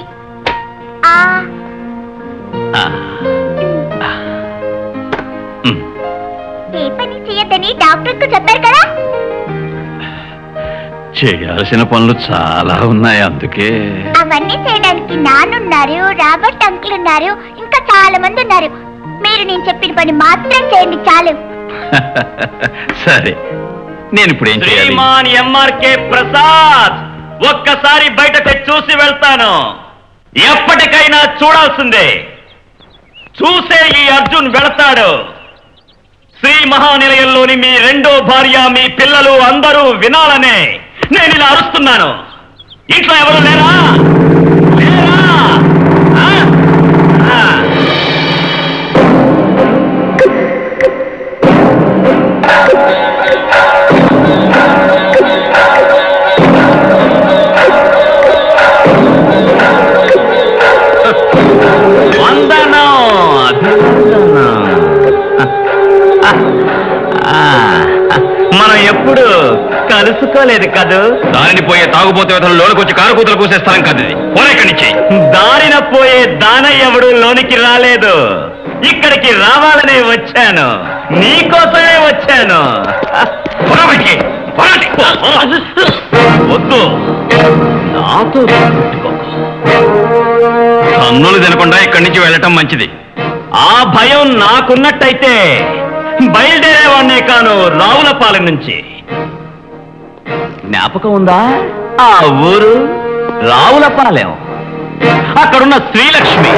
ఏ పని చేయొద్దని డాక్టర్ కు చెప్పారు కదా. చేయాల్సిన పనులు చాలా ఉన్నాయి, అందుకే అవన్నీ చేయడానికి నాన్నున్నారు, రాబర్ట్ అంకుల్ ఉన్నారు, ఇంకా చాలా మంది ఉన్నారు. మీరు నేను చెప్పిన పని మాత్రం చేయండి చాలు. సరే, నేను ఇప్పుడు ఏం చేయాలి? శ్రీమాన్ ఎంఆర్కే ప్రసాద్, ఒక్కసారి బయటకు చూసి వెళ్తాను. ఎప్పటికైనా చూడాల్సిందే. చూసే ఈ అర్జున్ వెళతాడు. శ్రీ మహానిలయంలోని మీ రెండో భార్య, మీ పిల్లలు అందరూ వినాలనే నేను ఇలా అరుస్తున్నాను. ఇంట్లో ఎవరు లేరా? లేరా? వందనం, అభినందనం. మనం ఎప్పుడు కలుసుకోలేదు కదూ. దారిని పోయే తాగుపోతే లోనికి వచ్చి కారు కూతురు కూసే స్థలం కాదు ఇది. పోనీ ఇక్కడి నుంచి. దారిన పోయే దాన ఎవడు లోనికి రాలేదు. ఇక్కడికి రావాలనే వచ్చాను, నీకోసమే వచ్చాను. వద్దు, నాతో కన్నులు తినకుండా ఇక్కడి నుంచి వెళ్ళటం మంచిది. ఆ భయం నాకున్నట్టయితే బయలుదేరేవాడినే కాను రావులపాలెం నుంచి. జ్ఞాపకం ఉందా ఆ ఊరు? రావులపాలెం. అక్కడున్న శ్రీలక్ష్మి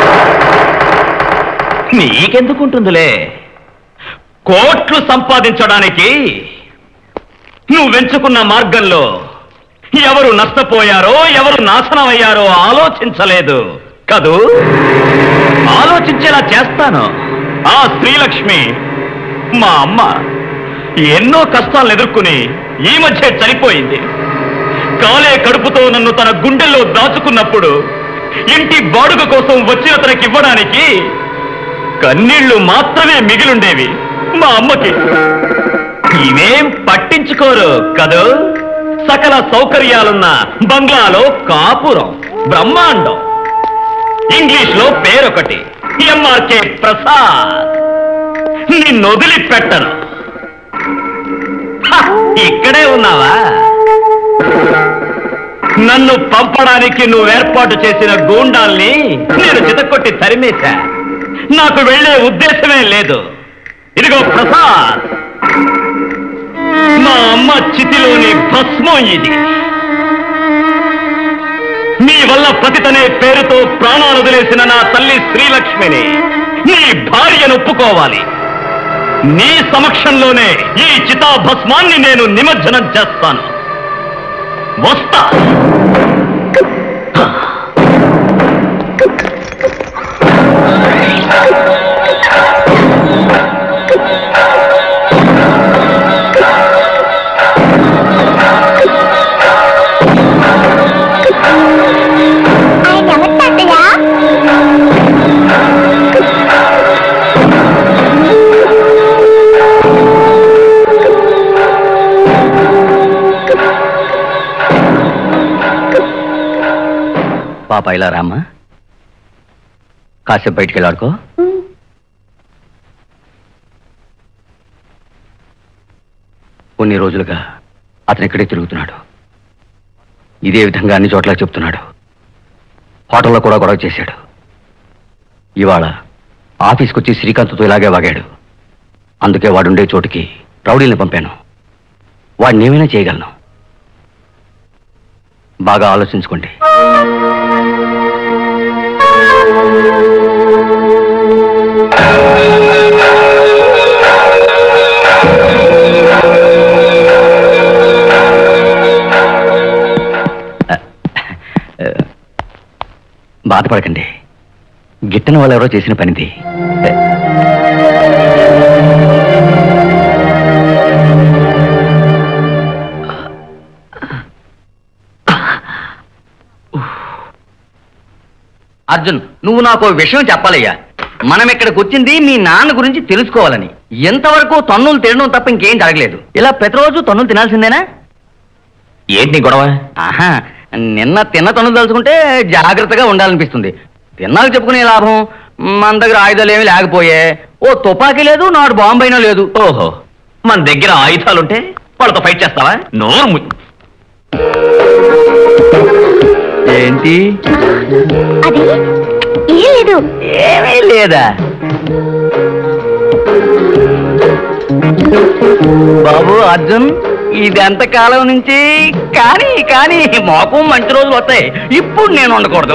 నీకెందుకుంటుందిలే. కోట్లు సంపాదించడానికి నువ్వెంచుకున్న మార్గంలో ఎవరు నష్టపోయారో, ఎవరు నాశనం అయ్యారో ఆలోచించలేదు కదూ. ఆలోచించేలా చేస్తాను. ఆ శ్రీలక్ష్మి మా అమ్మ ఎన్నో కష్టాలను ఎదుర్కొని ఈ మధ్య చనిపోయింది. కాలే కడుపుతో నన్ను తన గుండెల్లో దాచుకున్నప్పుడు ఇంటి బాడుగ కోసం వచ్చిన తనకి ఇవ్వడానికి కన్నీళ్లు మాత్రమే మిగిలుండేవి మా అమ్మకి. ఇవేం పట్టించుకోరు కదూ. సకల సౌకర్యాలున్న బంగ్లాలో కాపురం, బ్రహ్మాండం. ఇంగ్లీష్ లో పేరొకటి, ఎంఆర్కే ప్రసాద్. నిన్ను వదిలిపెట్టను. ఇక్కడే ఉన్నావా? నన్ను పంపడానికి నువ్వు ఏర్పాటు చేసిన గూండాల్ని నేను చితకొట్టి తరిమేశా. నాకు వెళ్లే ఉద్దేశమే లేదు. ఇదిగో ప్రసాద్, మా అమ్మ చితిలోని భస్మం ఇది. మీ వల్ల పతితనే పేరుతో ప్రాణాలు వదిలేసిన నా తల్లి శ్రీలక్ష్మిని నీ భార్యను ఒప్పుకోవాలి. నీ సమక్షంలోనే ఈ చితాభస్మాన్ని నేను నిమజ్జనం చేస్తాను. వస్తా. పాప ఇలా రామ్మా, కాసేపు బయటికి వెళ్ళాడుకో. కొన్ని రోజులుగా అతను ఇక్కడే తిరుగుతున్నాడు. ఇదే విధంగా అన్ని చోట్ల చెప్తున్నాడు. హోటల్లో కూడా గొడవ చేశాడు. ఇవాళ ఆఫీస్కి వచ్చి శ్రీకాంత్తో ఇలాగే వాగాడు. అందుకే వాడుండే చోటుకి రౌడీల్ని పంపాను. వాడిని ఏమైనా చేయగలను. బాగా ఆలోచించుకోండి. బాధపడకండి, గిట్టని వాళ్ళు ఎవరో చేసిన పనిది. అర్జున్, నువ్వు నాకు విషయం చెప్పాలయ్యా. మనం ఇక్కడికి వచ్చింది మీ నాన్న గురించి తెలుసుకోవాలని. ఎంతవరకు తన్నులు తినడం తప్ప ఇంకేం జరగలేదు. ఇలా ప్రతిరోజు తన్నులు తినాల్సిందేనా? ఏంటి గొడవ? ఆహా, నిన్న తిన్న తన్నులు తలుచుకుంటే జాగ్రత్తగా ఉండాలనిపిస్తుంది. తిన్నాక చెప్పుకునే లాభం? మన దగ్గర ఆయుధాలు ఏమీ లేకపోయే. ఓ తుపాకీ లేదు, నాడు బాంబు అయినా లేదు. ఓహో, మన దగ్గర ఆయుధాలుంటే వాళ్ళతో ఫైట్ చేస్తావా? నోరు ఏంటి? అది ఏం లేదు. ఏమీ లేదా బాబు అర్జున్? ఇది ఎంత కాలం నుంచి కానీ కానీ మాకు మంచి రోజులు వస్తాయి. ఇప్పుడు నేను ఉండకూడదు.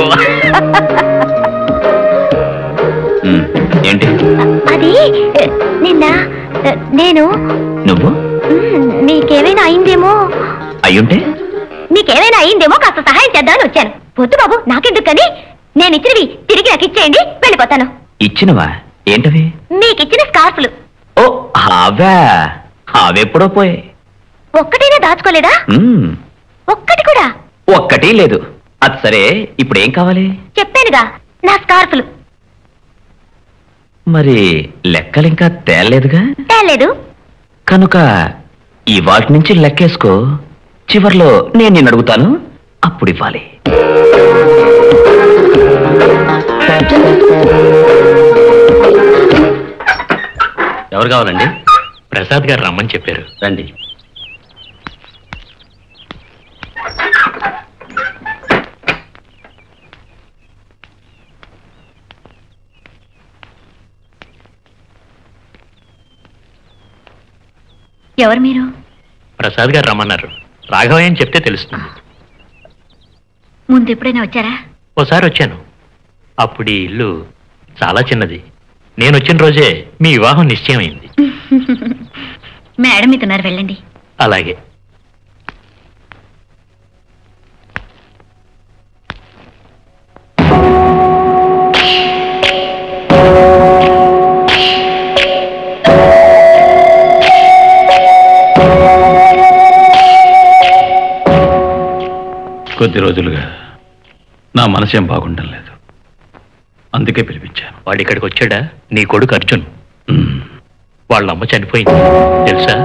ఏంటి? అది నిన్న నేను నువ్వు నీకేమైనా అయిందేమో అయ్యుంటే నీకేమైనా అయిందేమో కాస్త సహాయం చేద్దామని వచ్చాను. వద్దు బాబు, నాకెందుకు కానీ నేను ఇచ్చినవి తిరిగి నాకు ఇచ్చేయండి, వెళ్ళిపోతాను. ఇచ్చినవా? ఏంటవి? మీకిచ్చిన స్కార్ఫ్లు. ఓ అవా, అవెప్పుడో పోయే. ఒక్కటైనా దాచుకోలేదా? ఒక్కటి కూడా? ఒక్కటి లేదు. అది సరే, ఇప్పుడు ఏం కావాలి? చెప్పానుగా, నా స్కార్ఫ్లు. మరి లెక్కలింకా తేలేదుగా? తేలేదు కనుక ఈ వాటి నుంచి లెక్కేసుకో. చివర్లో నేను నిన్ను అడుగుతాను, అప్పుడు ఇవ్వాలి. ఎవరు కావాలండి? ప్రసాద్ గారు రమ్మని చెప్పారు. రండి. ఎవరు మీరు? ప్రసాద్ గారు రమ్మన్నారు. రాఘవయ్య అని చెప్తే తెలుస్తుంది. ముందు ఎప్పుడైనా వచ్చారా? ఓసారి వచ్చాను. అప్పుడు ఈ ఇల్లు చాలా చిన్నది. నేను వచ్చిన రోజే మీ వివాహం నిశ్చయమైంది. మేడం మీతున్నారు, వెళ్ళండి. అలాగే. కొద్ది రోజులుగా నా మనసేం బాగుండడం లేదు, అందుకే పిలిపించాను. వాడు ఇక్కడికి వచ్చాడా? నీ కొడుకు అర్జున్. వాళ్ళ అమ్మ చనిపోయింది తెలుసా?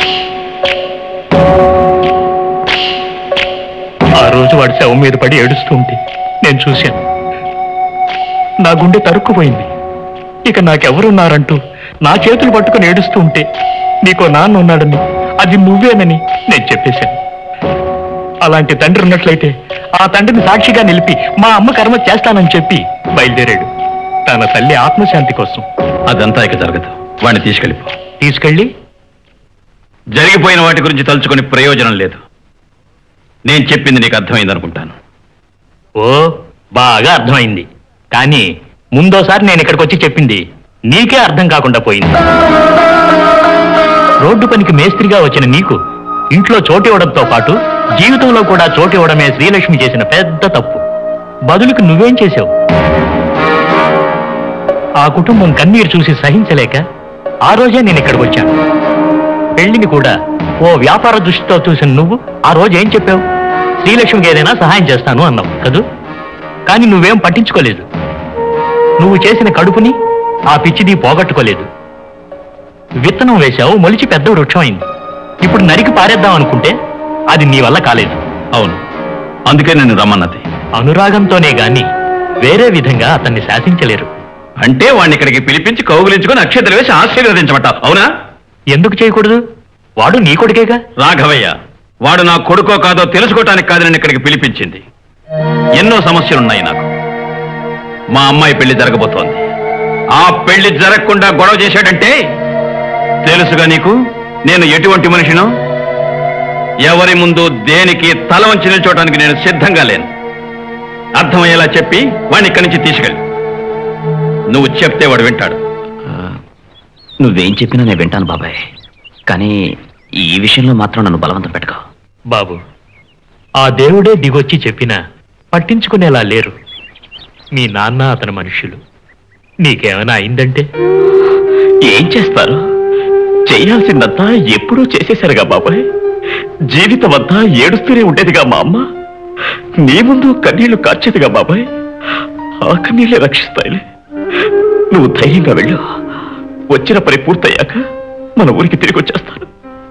ఆ రోజు వాడి శవం మీద పడి ఏడుస్తూ ఉంటే నేను చూశాను. నా గుండె తరుక్కుపోయింది. ఇక నాకెవరున్నారంటూ నా చేతులు పట్టుకుని ఏడుస్తూ ఉంటే నీకో నాన్న ఉన్నాడని, అది నువ్వేనని నేను చెప్పేశాను. అలాంటి తండ్రి ఉన్నట్లయితే ఆ తండ్రిని సాక్షిగా నిలిపి మా అమ్మ కర్మ చేస్తానని చెప్పి బయలుదేరాడు తన తల్లి ఆత్మశాంతి కోసం. అదంతా ఇక జరగదు. వాడిని తీసుకెళ్ళిపో. తీసుకెళ్ళి జరిగిపోయిన వాటి గురించి తలుచుకుని ప్రయోజనం లేదు. నేను చెప్పింది నీకు అర్థమైంది అనుకుంటాను. ఓ, బాగా అర్థమైంది. కానీ ముందోసారి నేను ఇక్కడికి వచ్చి చెప్పింది నీకే అర్థం కాకుండా పోయింది. రోడ్డు పనికి మేస్త్రిగా వచ్చిన నీకు ఇంట్లో చోటు ఇవ్వడంతో పాటు జీవితంలో కూడా చోటు ఇవ్వడమే శ్రీలక్ష్మి చేసిన పెద్ద తప్పు. బదులుకు నువ్వేం చేశావు? ఆ కుటుంబం కన్నీరు చూసి సహించలేక ఆ రోజే నేను ఇక్కడికి వచ్చాను. పెళ్లిని కూడా ఓ వ్యాపార దృష్టితో చూసిన నువ్వు ఆ రోజు ఏం చెప్పావు? శ్రీలక్ష్మికి ఏదైనా సహాయం చేస్తాను అన్నావు కదూ. కానీ నువ్వేం పట్టించుకోలేదు. నువ్వు చేసిన కడుపుని ఆ పిచ్చిది పోగొట్టుకోలేదు. విత్తనం వేశావు, మొలిచి పెద్ద వృక్షమైంది. ఇప్పుడు నరికి పారేద్దాం అనుకుంటే అది నీ వల్ల కాలేదు. అవును, అందుకే నేను రమ్మన్నది. అనురాగంతోనే గాని వేరే విధంగా అతన్ని శాసించలేరు. అంటే వాడిని ఇక్కడికి పిలిపించి కౌగులించుకొని అక్షతలు వేసి ఆశీర్వదించమంటావు, అవునా? ఎందుకు చేయకూడదు? వాడు నీ కొడుకేగా. రాఘవయ్య, వాడు నా కొడుకో కాదో తెలుసుకోవటానికి కాదు నేను ఇక్కడికి పిలిపించింది. ఎన్నో సమస్యలున్నాయి నాకు. మా అమ్మాయి పెళ్లి జరగబోతోంది. ఆ పెళ్లి జరగకుండా గొడవ చేశాడంటే తెలుసుగా నీకు నేను ఎటువంటి మనిషినో. ఎవరి ముందు దేనికి తల వంచి నిల్చోవడానికి నేను సిద్ధంగా లేను. అర్థమయ్యేలా చెప్పి వాడిని ఇక్కడి నుంచి తీసుకెళ్ళి. నువ్వు చెప్తే వాడు వింటాడు. నువ్వేం చెప్పినా నేను వింటాను బాబాయ్, కానీ ఈ విషయంలో మాత్రం నన్ను బలవంతం పెట్టకు. బాబు, ఆ దేవుడే దిగొచ్చి చెప్పినా పట్టించుకునేలా లేరు. మీ నాన్న అతని మనుషులు. నీకేమైనా అయిందంటే ఏం చేస్తారు? చేయాల్సిందంతా ఎప్పుడూ చేసేశారుగా బాబాయ్. జీవితం అంతా ఏడుస్తూనే ఉండేదిగా మా అమ్మ. నీ ముందు కన్నీళ్లు కార్చేదిగా బాబాయ్. ఆ కన్నీళ్లే రక్షిస్తాయిలే. నువ్వు ధైర్యంగా వెళ్ళు. వచ్చిన పని పూర్తయ్యాక మన ఊరికి తిరిగి వచ్చేస్తాను.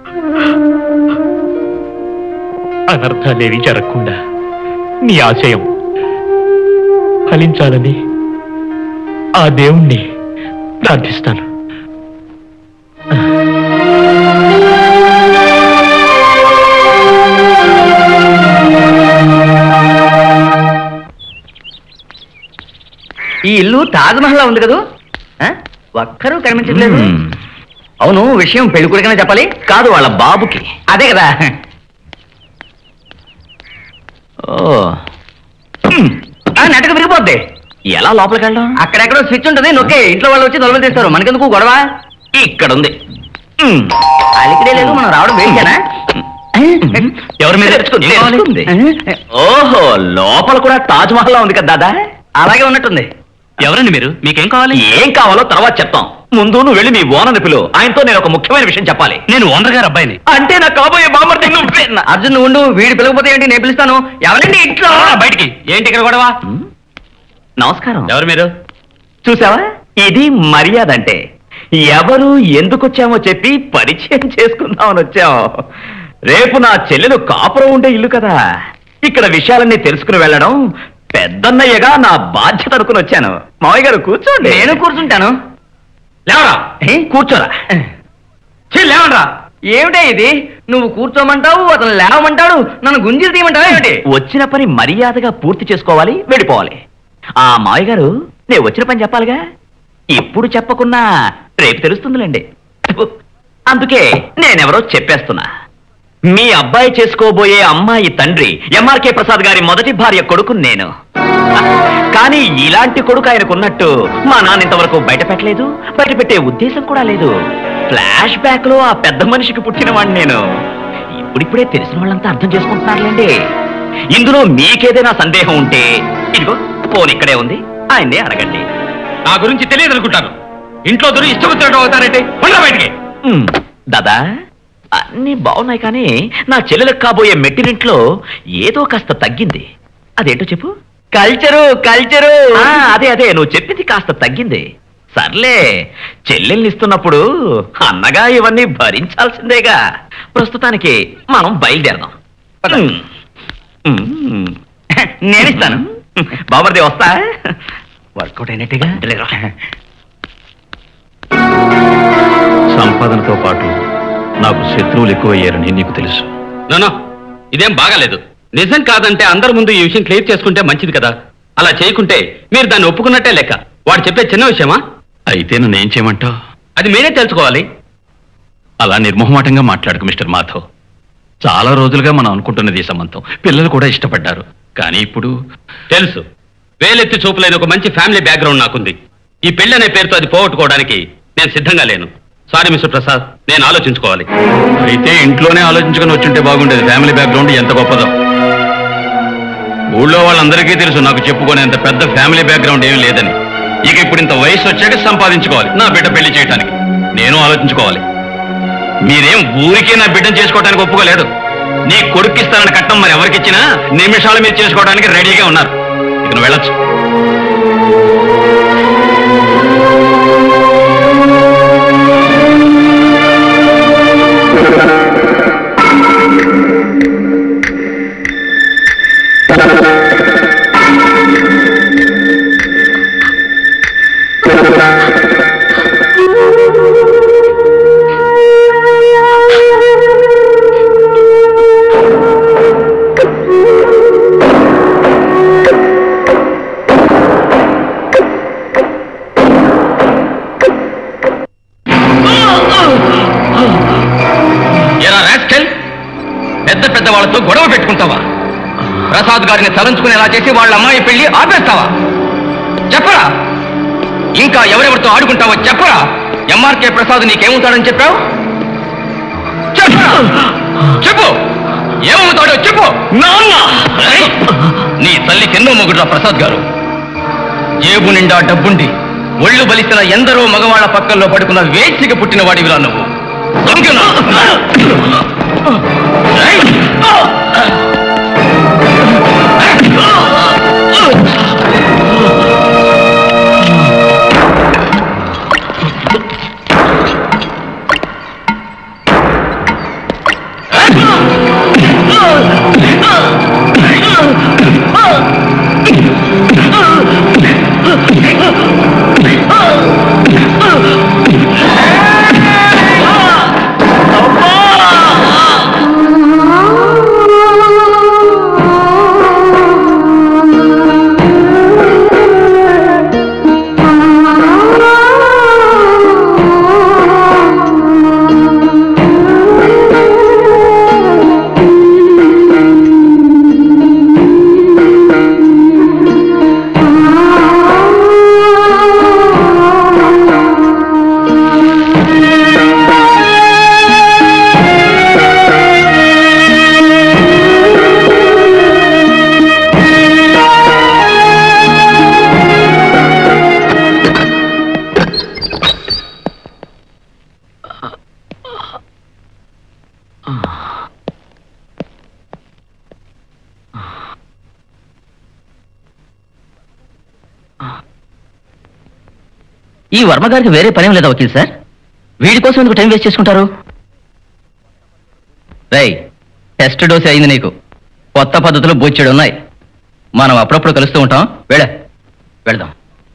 అనర్థాలేవి జరగకుండా నీ ఆశయం ఫలించాలని ఆ దేవుణ్ణి ప్రార్థిస్తాను. ఈ ఇల్లు తాజ్మహల్ ఉంది కదా, ఒక్కరూ కనిపించట్లేదు. అవును, విషయం పెళ్లి కొడుకనే చెప్పాలి. కాదు, వాళ్ళ బాబుకి. అదే కదా. నెట్టక విరిగిపోద్ది. ఎలా లోపలికి వెళ్ళడం? అక్కడెక్కడో స్విచ్ ఉంటుంది, నొక్కే ఇంట్లో వాళ్ళు వచ్చి నొలవ తీస్తారు. మనకెందుకు గొడవ? ఇక్కడ ఉంది. అలికిడే లేదు, మనం రావడం వేడికేనా? ఎవరి మీద తెచ్చుకుంది? ఓహో, లోపల కూడా తాజ్ మహల్ ఉంది కదా దాదా. అలాగే ఉన్నట్టుంది. ఎవరండి మీరు? మీకేం కావాలి? ఏం కావాలో తర్వాత చెప్తాం. ముందు నువ్వు వెళ్ళి మీ ఓనర్ పిలు. ఆయనతో నేను ఒక ముఖ్యమైన విషయం చెప్పాలి. నేను ఓనర్ గారు అబ్బాయిని. అంటే నాకు కాబోయే బామర్ది నువ్వే. అర్జున్ ఉండు, వీడు పిలకపోతే ఏంటి, నేను పిలుస్తాను. ఎవరండి ఇంట్లో? బయటికి. ఏంటి ఇక్కడ గొడవ? నమస్కారం. ఎవరు మీరు? చూసావా, ఇది మర్యాద అంటే. ఎవరు ఎందుకొచ్చామో చెప్పి పరిచయం చేసుకుందామని వచ్చాం. రేపు నా చెల్లెలు కాపురం ఉండే ఇల్లు కదా. ఇక్కడ విషయాలన్నీ తెలుసుకుని వెళ్ళడం పెద్దన్నయ్యగా నా బాధ్యత అనుకుని వచ్చాను. మావయ్య గారు కూర్చోండి. నేను కూర్చుంటాను. లేవరా, కూర్చోరా. లేవరా. ఏమిటే ఇది? నువ్వు కూర్చోమంటావు, అతను లేవమంటాడు, నన్ను గుంజీలు తీయమంటావా ఏమిటి? వచ్చిన పని మర్యాదగా పూర్తి చేసుకోవాలి, వెళ్ళిపోవాలి. ఆ మావయ్య గారు నేను వచ్చిన పని చెప్పాలిగా. ఇప్పుడు చెప్పకున్నా రేపు తెలుస్తుందిలేండి. అందుకే నేనెవరో చెప్పేస్తున్నా. మీ అబ్బాయి చేసుకోబోయే అమ్మాయి తండ్రి ఎంఆర్కే ప్రసాద్ గారి మొదటి భార్య కొడుకు నేను. కానీ ఇలాంటి కొడుకు ఆయనకున్నట్టు మా నాన్న ఇంతవరకు బయట పెట్టలేదు, బయట పెట్టే ఉద్దేశం కూడా లేదు. ఫ్లాష్ బ్యాక్ లో ఆ పెద్ద మనిషికి పుట్టినవాడిని నేను. ఇప్పుడిప్పుడే తెలిసిన వాళ్ళంతా అర్థం చేసుకుంటున్నారులేండి. ఇందులో మీకేదైనా సందేహం ఉంటే ఇదిగో ఫోన్ ఇక్కడే ఉంది, ఆయన్నే అడగండి. నా గురించి తెలియదు అనుకుంటాను. ఇంట్లో దొరికి ఇష్టం వచ్చినట్టు అవుతారంటే బయటికి. దాదా, అన్నీ బాగున్నాయి, కానీ నా చెల్లెలకు కాబోయే మెట్టినింట్లో ఏదో కాస్త తగ్గింది. అదేంటో చెప్పు. కల్చరు కల్చరు అదే అదే నువ్వు చెప్పింది కాస్త తగ్గింది. సర్లే, చెల్లెల్ని ఇస్తున్నప్పుడు అన్నగా ఇవన్నీ భరించాల్సిందేగా. ప్రస్తుతానికి మనం బయలుదేరదాం. నేనిస్తాను. బాబర్ది వస్తా. వర్కౌట్ అయినట్టుగా. సంపాదనతో పాటు నాకు శత్రువులు ఎక్కువయ్యారని నీకు తెలుసు. నో, ఇదేం బాగాలేదు. నిజం కాదంటే అందరి ముందు ఈ విషయం క్లియర్ చేసుకుంటే మంచిది కదా. అలా చేయకుంటే మీరు దాన్ని ఒప్పుకున్నట్టే లెక్క. వాడు చెప్పే చిన్న విషయమా? అయితే నన్ను ఏం చేయమంటావు? అది మీరే తెలుసుకోవాలి. అలా నిర్మోహమాటంగా మాట్లాడకు మిస్టర్ మాధవ్. చాలా రోజులుగా మనం అనుకుంటున్నది ఈ సంబంధం. పిల్లలు కూడా ఇష్టపడ్డారు. కానీ ఇప్పుడు తెలుసు, వేలెత్తి చూపులేని ఒక మంచి ఫ్యామిలీ బ్యాక్గ్రౌండ్ నాకుంది. ఈ పెళ్లి అనే పేరుతో అది పోగొట్టుకోవడానికి నేను సిద్ధంగా లేను. సారీ మిస్టర్ ప్రసాద్, నేను ఆలోచించుకోవాలి. అయితే ఇంట్లోనే ఆలోచించుకుని వచ్చుంటే బాగుండేది. ఫ్యామిలీ బ్యాక్గ్రౌండ్ ఎంత గొప్పదో. ఊళ్ళో వాళ్ళందరికీ తెలుసు నాకు చెప్పుకునేంత పెద్ద ఫ్యామిలీ బ్యాక్గ్రౌండ్ ఏమీ లేదని. ఇక ఇప్పుడు ఇంత వయసు వచ్చాక సంపాదించుకోవాలి నా బిడ్డ పెళ్లి చేయడానికి. నేను ఆలోచించుకోవాలి. మీరేం ఊరికే నా బిడ్డను చేసుకోవడానికి ఒప్పుకోలేదు. నీ కొడుక్కిస్తానని కట్టం మరి ఎవరికిచ్చినా నిమిషాలు మీరు చేసుకోవడానికి రెడీగా ఉన్నారు. ఇక నువ్వు వెళ్ళొచ్చు. పెట్టుకుంటావా? ప్రసాద్ గారిని తలంచుకునేలా చేసి వాళ్ళ అమ్మాయి పెళ్లి ఆపేస్తావా? చెప్పరా? ఇంకా ఎవరెవరితో ఆడుకుంటావో చెప్పరా? ఎంఆర్కే ప్రసాద్ నీకేమవుతాడని చెప్పావు? చెప్పరా? చెప్పు, ఏమవుతాడో చెప్పు. నీ తల్లికి ఎన్నో మొగుడ్రా ప్రసాద్ గారు. జేబు నిండా డబ్బుండి ఒళ్ళు బలిసిన ఎందరో మగవాళ్ల పక్కల్లో పడుకున్న వేచికి పుట్టిన వాడివిరా నువ్వు. ఈ వర్మ గారికి వేరే పనేం లేదా వకీల్ సార్? వీడి కోసం ఎందుకు టైం వేస్ట్ చేసుకుంటారు? రై, టెస్ట్ డోస్ అయింది నీకు. కొత్త పద్ధతులు బొచ్చెడు ఉన్నాయి. మనం అప్పుడప్పుడు కలుస్తూ ఉంటాం. వెళ్ళ వెళదాం.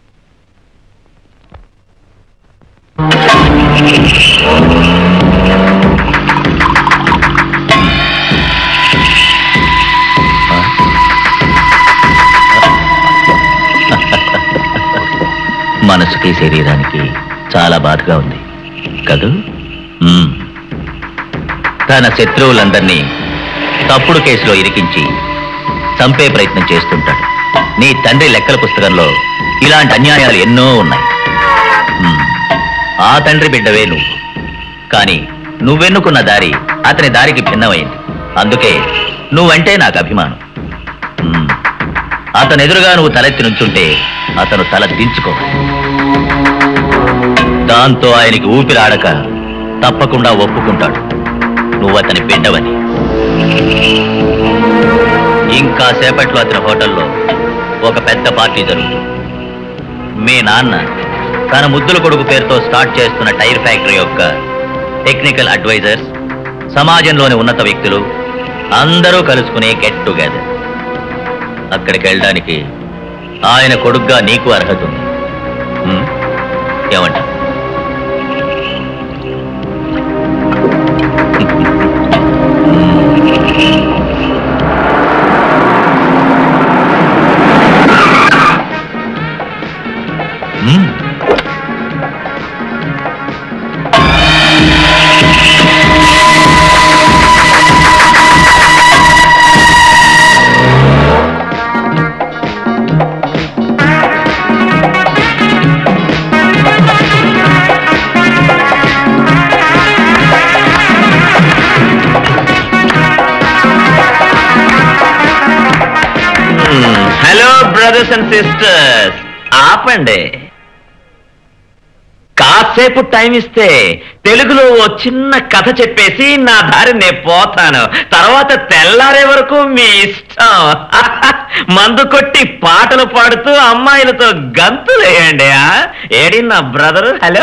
మనసుకి శరీరానికి చాలా బాధగా ఉంది కదూ? తన శత్రువులందరినీ తప్పుడు కేసులో ఇరికించి చంపే ప్రయత్నం చేస్తుంటాడు. నీ తండ్రి లెక్కల పుస్తకంలో ఇలాంటి అన్యాయాలు ఎన్నో ఉన్నాయి. ఆ తండ్రి బిడ్డవే నువ్వు. కానీ నువ్వెన్నుకున్న దారి అతని దారికి భిన్నమైంది. అందుకే నువ్వంటే నాకు అభిమానం. అతను ఎదురుగా నువ్వు తలెత్తి నుంచుంటే అతను తల దించుకోవాలి. దాంతో ఆయనకి ఊపిరాడక తప్పకుండా ఒప్పుకుంటాడు నువ్వు అతని బిడ్డవని. ఇంకా సేపట్లో అతని హోటల్లో ఒక పెద్ద పార్టీ జరుగుతుంది. మీ నాన్న తన ముద్దుల కొడుకు పేరుతో స్టార్ట్ చేస్తున్న టైర్ ఫ్యాక్టరీ యొక్క టెక్నికల్ అడ్వైజర్స్, సమాజంలోని ఉన్నత వ్యక్తులు అందరూ కలుసుకునే గెట్ టుగెదర్. అక్కడికి వెళ్ళడానికి ఆయన కొడుగ్గా నీకు అర్హత ఉంది. ఏమంటా? బ్రదర్స్ అండ్ సిస్టర్స్, ఆపండి. కాసేపు టైం ఇస్తే తెలుగులో ఓ చిన్న కథ చెప్పేసి నా దారి నే పోతాను. తర్వాత తెల్లారే వరకు మీ ఇష్టం. మందు కొట్టి పాటలు పాడుతూ అమ్మాయిలతో గంతులు వేయండి. ఏడి నా brother? Hello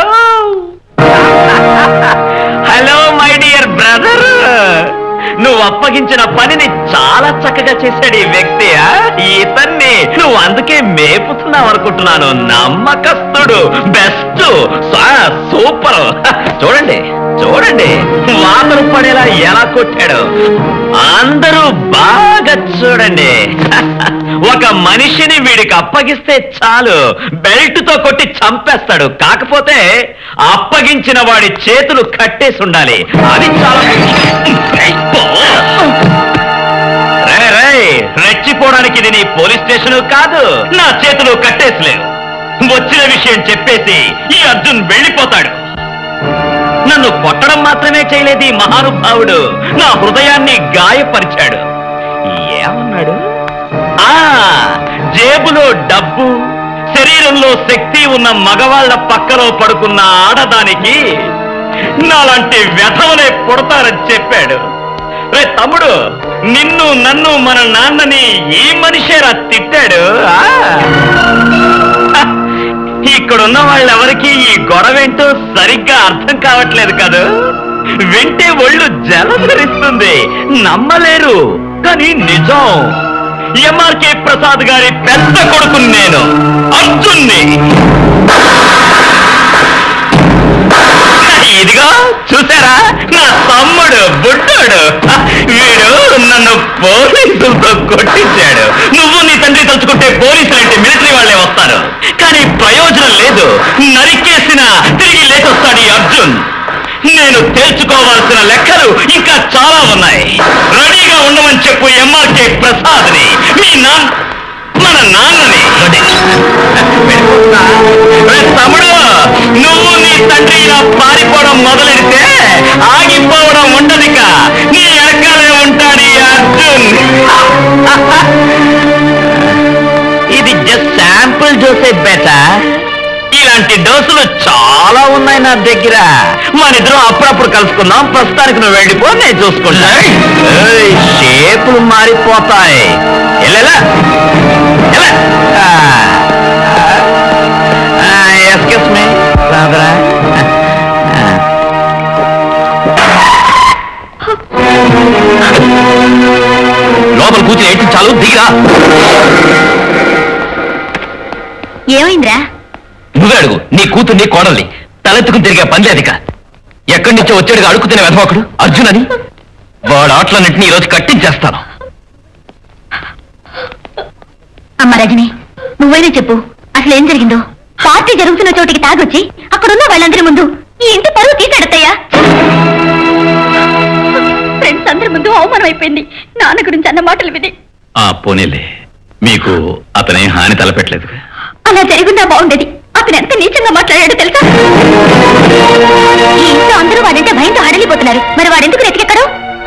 hello my dear brother. నువ్వు అప్పగించిన పనిని చాలా చక్కగా చేశాడు ఈ వ్యక్తి. ఇతన్ని నువ్వు అందుకే మేపుతున్నావు అనుకుంటున్నాను. నమ్మకస్తుడు, బెస్ట్, సూపర్. చూడండి చూడండి వాతలు పడేలా ఎలా కొట్టాడు. అందరూ బాగా చూడండి. ఒక మనిషిని వీడికి అప్పగిస్తే చాలు, బెల్ట్ తో కొట్టి చంపేస్తాడు. కాకపోతే అప్పగించిన వాడి చేతులు కట్టేసి ఉండాలి. అది చాలా పారిపోవడానికి ఇది నీ పోలీస్ స్టేషన్ కాదు, నా చేతిలో కట్టేసలేవు. వచ్చిన విషయం చెప్పేసి ఈ అర్జున్ వెళ్ళిపోతాడు. నన్ను కొట్టడం మాత్రమే చేయలేదు ఈ మహానుభావుడు, నా హృదయాన్ని గాయపరిచాడు. ఏమన్నాడు? ఆ జేబులో డబ్బు, శరీరంలో శక్తి ఉన్న మగవాళ్ల పక్కలో పడుకున్న ఆడదానికి నాలాంటి వ్యధవలే పుడతారని చెప్పాడు. రే తమ్ముడు, నిన్ను నన్ను మన నాన్నని ఈ మనిషేరా తిట్టాడు. ఇక్కడున్న వాళ్ళెవరికి ఈ గొడవేంటో సరిగ్గా అర్థం కావట్లేదు కదా. వింటే ఒళ్ళు జలధరిస్తుంది, నమ్మలేరు కానీ నిజం. ఎంఆర్కే ప్రసాద్ గారి పెద్ద కొడుకుని నేను, అర్జున్ని. ఇదిగో చూసారా, నా తమ్ముడు బుడ్డాడు. వీడు నన్ను పోలీసులతో కొట్టించాడు. నువ్వు నీ తండ్రి తలుచుకుంటే పోలీసులు అంటే మిలిటరీ వాళ్ళే వస్తారు, కానీ ప్రయోజనం లేదు. నరికేసిన తిరిగి లేచొస్తాడు ఈ అర్జున్. నేను తేల్చుకోవాల్సిన లెక్కలు ఇంకా చాలా ఉన్నాయి. రెడీగా ఉండమని చెప్పు ఎంఆర్కే ప్రసాద్ ని, మీ నాన్న మన నాన్నని. తమ్ముడు, నువ్వు నీ తండ్రి ఇలా పారిపోవడం మొదలెడితే ఆగిపోవడం ఉండదిక. నీ వెనకాలే ఉంటాడు ఈ అర్జున్. ఇది జస్ట్ శాంపుల్ డోసే బేటా. ఇలాంటి డోసులు చాలా ఉన్నాయి నా దగ్గర. మనిద్దరం అప్పుడప్పుడు కలుసుకుందాం. ప్రస్తుతానికి నువ్వు వెళ్ళిపో, నేను చూసుకుంటా. షేపులు మారిపోతాయి. ఎలా ఎస్కెస్ మీ రాదరా. లోపల కూర్చుని ఏంటి, చాలు దిగిరా. ఏమైందిరా? నువ్వే అడుగు. నీ కూతుర్ని కోడల్ని తలెత్తుకుని తిరిగే పని లేదిక. ఎక్కడి నుంచో వచ్చాడుగా అడుగు తినే వెధవకుడు అర్జున్ అని. వాడు ఆటలన్నింటినీ ఈరోజు కట్టించేస్తాను. అమ్మ రజని, నువ్వైనా చెప్పు, అసలు ఏం జరిగిందో. పార్టీ జరుగుతున్న చోటికి తాగొచ్చి అక్కడున్న వాళ్ళందరి ముందు ఈ ఇంటి పరువు తీసాడత్తయ్యా. ఫ్రెండ్స్ అందరి ముందు అవమానం అయిపోయింది నాన్న గురించి అన్న మాటలు విని. ఆ పోనీలే, మీకు అతనే హాని తలపెట్టలేదు. అలా జరిగిందా బాగుండేది. అతను ఎంత నీచంగా మాట్లాడాడో తెలుసా? ఈ ఇంట్లో అందరూ వాడంటే భయంతో హడలిపోతున్నారు. మరి వాడెందుకు రెతికెక్కడు?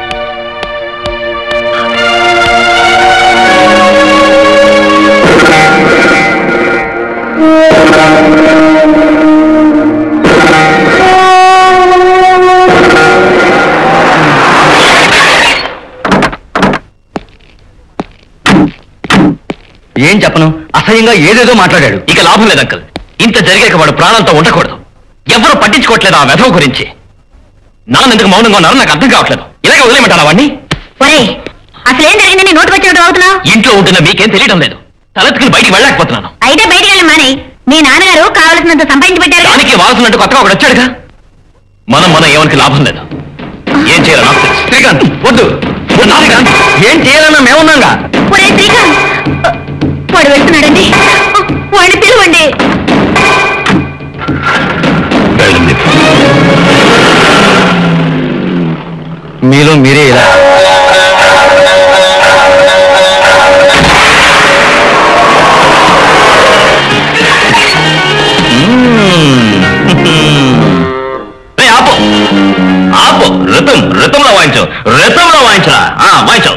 ఏం చెప్పను, అసహ్యంగా ఏదేదో మాట్లాడాడు. ఇక లాభం లేదు అంకల్. ఇంత జరిగాక వాడు ప్రాణాలతో ఉండకూడదు. ఎవరు పట్టించుకోవట్లేదు ఆ వెధవ గురించి. నాన్న ఎందుకు మౌనంగా ఉన్నారో నాకు అర్థం కావట్లేదు. ఇలాగే వదిలేమంటారా వాడిని? అసలు ఏం జరిగిందని నోటు వచ్చినట్టు అవుతున్నావు? ఇంట్లో ఉంటున్న మీకేం తెలియడం లేదు. తలెత్తుకుని బయటికి వెళ్ళలేకపోతున్నాను. అయితే బయటికి వెళ్ళి మానే. మీ నాన్నగారు కావలసినంత సంపాదించి పెట్టారు. దానికి వాల్సినట్టు కొత్తగా ఒకడు వచ్చాడుగా. మనం మనం ఏమనికి లాభం లేదు. ఏం చేయాలి నాకు తెలుసు. శ్రీకాంత్ వద్దు. శ్రీకాంత్ ఏం చేయాలన్నా మేమున్నాగా. శ్రీకాంత్ వాడు వెళ్తున్నాడండి, వాడిని పిలువండి. మీలో మీరే ఇలా ఆపు ఆపు. ఋతం ఋతంలో వాయించు, ఋతంలో వాయించరా. వాయించు.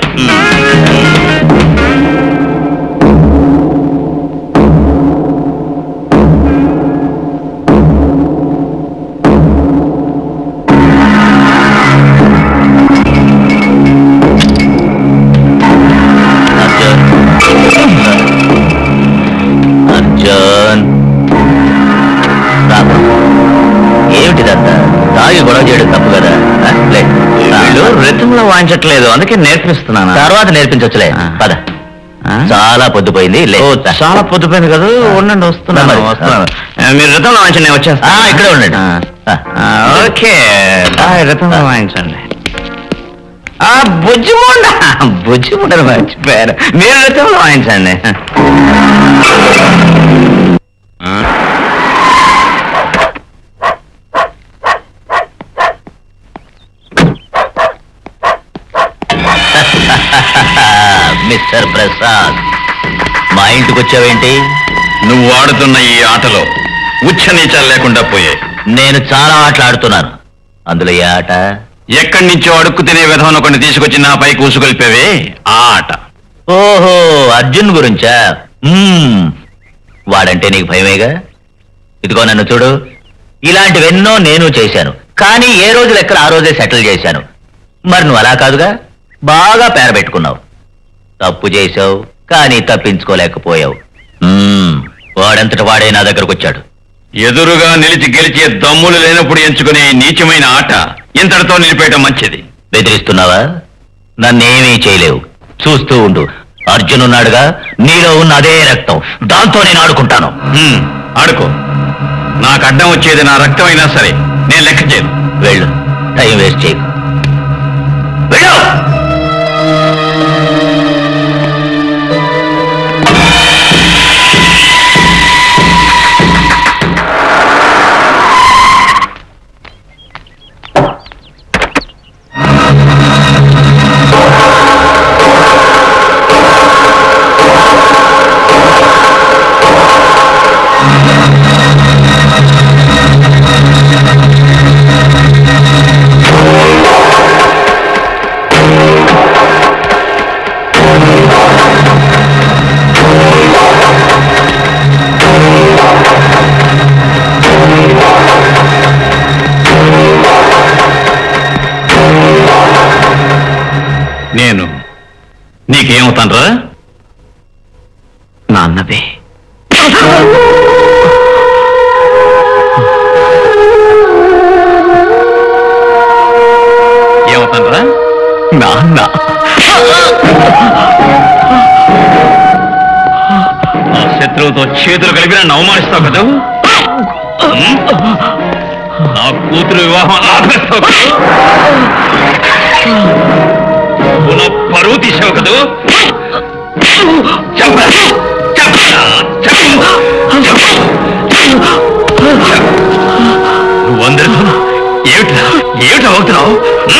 అర్జున్ ఏమిటిదంతా? తాగి గొడవ చేయడం తప్పు కదా. వీళ్ళు రితంలో వాయించట్లేదు, అందుకే నేర్పిస్తున్నాను. తర్వాత నేర్పించవచ్చులే. పద. చాలా పొద్దుపోయింది. చాలా పొద్దుపోయింది కదా. ఉండండి, వస్తున్నాను వస్తున్నాను మీరు రితంలో వాయించండి, నేను వచ్చేస్తాను. ఇక్కడే ఉండండి. ఓకే, రితంలో వాయించండి. బుజ్జిమూండ బుజ్జిమూండను మర్చిపోయారు. మీరు రితంలో వాయించండి. మిస్ మిస్టర్ ప్రసాద్, మా ఇంటికి వచ్చావేంటి? నువ్వు ఆడుతున్న ఈ ఆటలో ఉచ్చ నీచాలు లేకుండా పోయాయి. నేను చాలా ఆటలు ఆడుతున్నాను. అందులో ఏ ఆట? ఎక్కడి నుంచో అడుక్కు తినే విధానం కొన్ని తీసుకొచ్చి నా పై కూసుకొల్పేవే ఆ ఆట. ఓహో, అర్జున్ గురించా? మ్మ్. వాడంటే నీకు భయమేగా. ఇదిగో నన్ను చూడు, ఇలాంటివెన్నో నేను చేశాను, కానీ ఏ రోజు లెక్కలు ఆ రోజే సెటిల్ చేశాను. మరి నువ్వు అలా కాదుగా, బాగా పేరబెట్టుకున్నావు. తప్పు చేశావు, కానీ తప్పించుకోలేకపోయావు. మ్మ్. వాడంతట వాడే నా దగ్గరకు వచ్చాడు. ఎదురుగా నిలిచి గెలిచే దమ్ములు లేనప్పుడు ఎంచుకునే నీచమైన ఆట ఇంతటితో నిలిపేయటం మంచిది. బెదిరిస్తున్నావా? నన్నేమీ చేయలేవు, చూస్తూ ఉండు. అర్జున్ ఉన్నాడుగా, నీలో ఉన్న అదే రక్తం, దాంతో నేను ఆడుకుంటాను. హ్మ్, ఆడుకో. నాకు అడ్డం వచ్చేది నా రక్తం అయినా సరే నేను లెక్క చేయను. వెళ్ళు, టైం వేస్ట్ చేయకు. వెళ్ళు. నేను నీకేమవుతానరా? నా అన్నవే. ఏమవుతానరా? నాన్న. ఆ శత్రువుతో చేతులు కలిపి నన్ను అవమానిస్తావు కదా. నా కూతురు వివాహం ఆపేస్తావు కదా. నా పరువు తీసావు కదా. నువ్వందరితో ఏమిటా ఏమిటా అవుతున్నావు?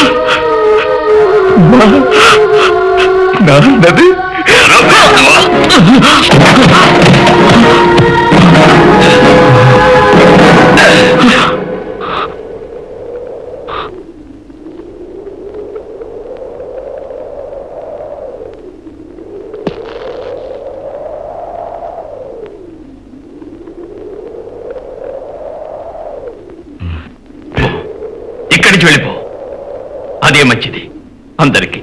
ఇక్కడి నుంచి వెళ్ళిపో, అదే మంచిది అందరికీ.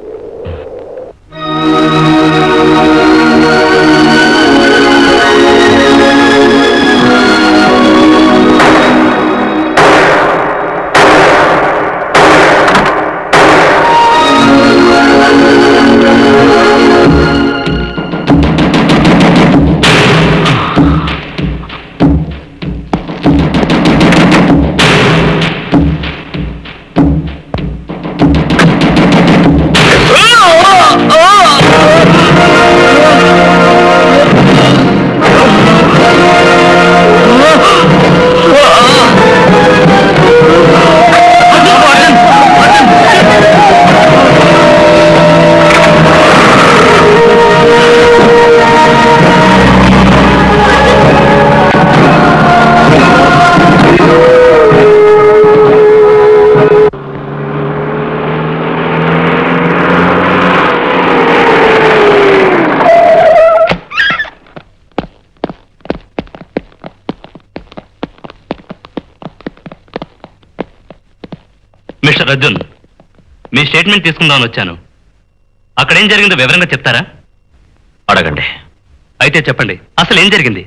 మిస్టర్ అర్జున్, మీ స్టేట్మెంట్ తీసుకుందామని వచ్చాను. అక్కడేం జరిగిందో వివరంగా చెప్తారా? అడగండి. అయితే చెప్పండి, అసలు ఏం జరిగింది?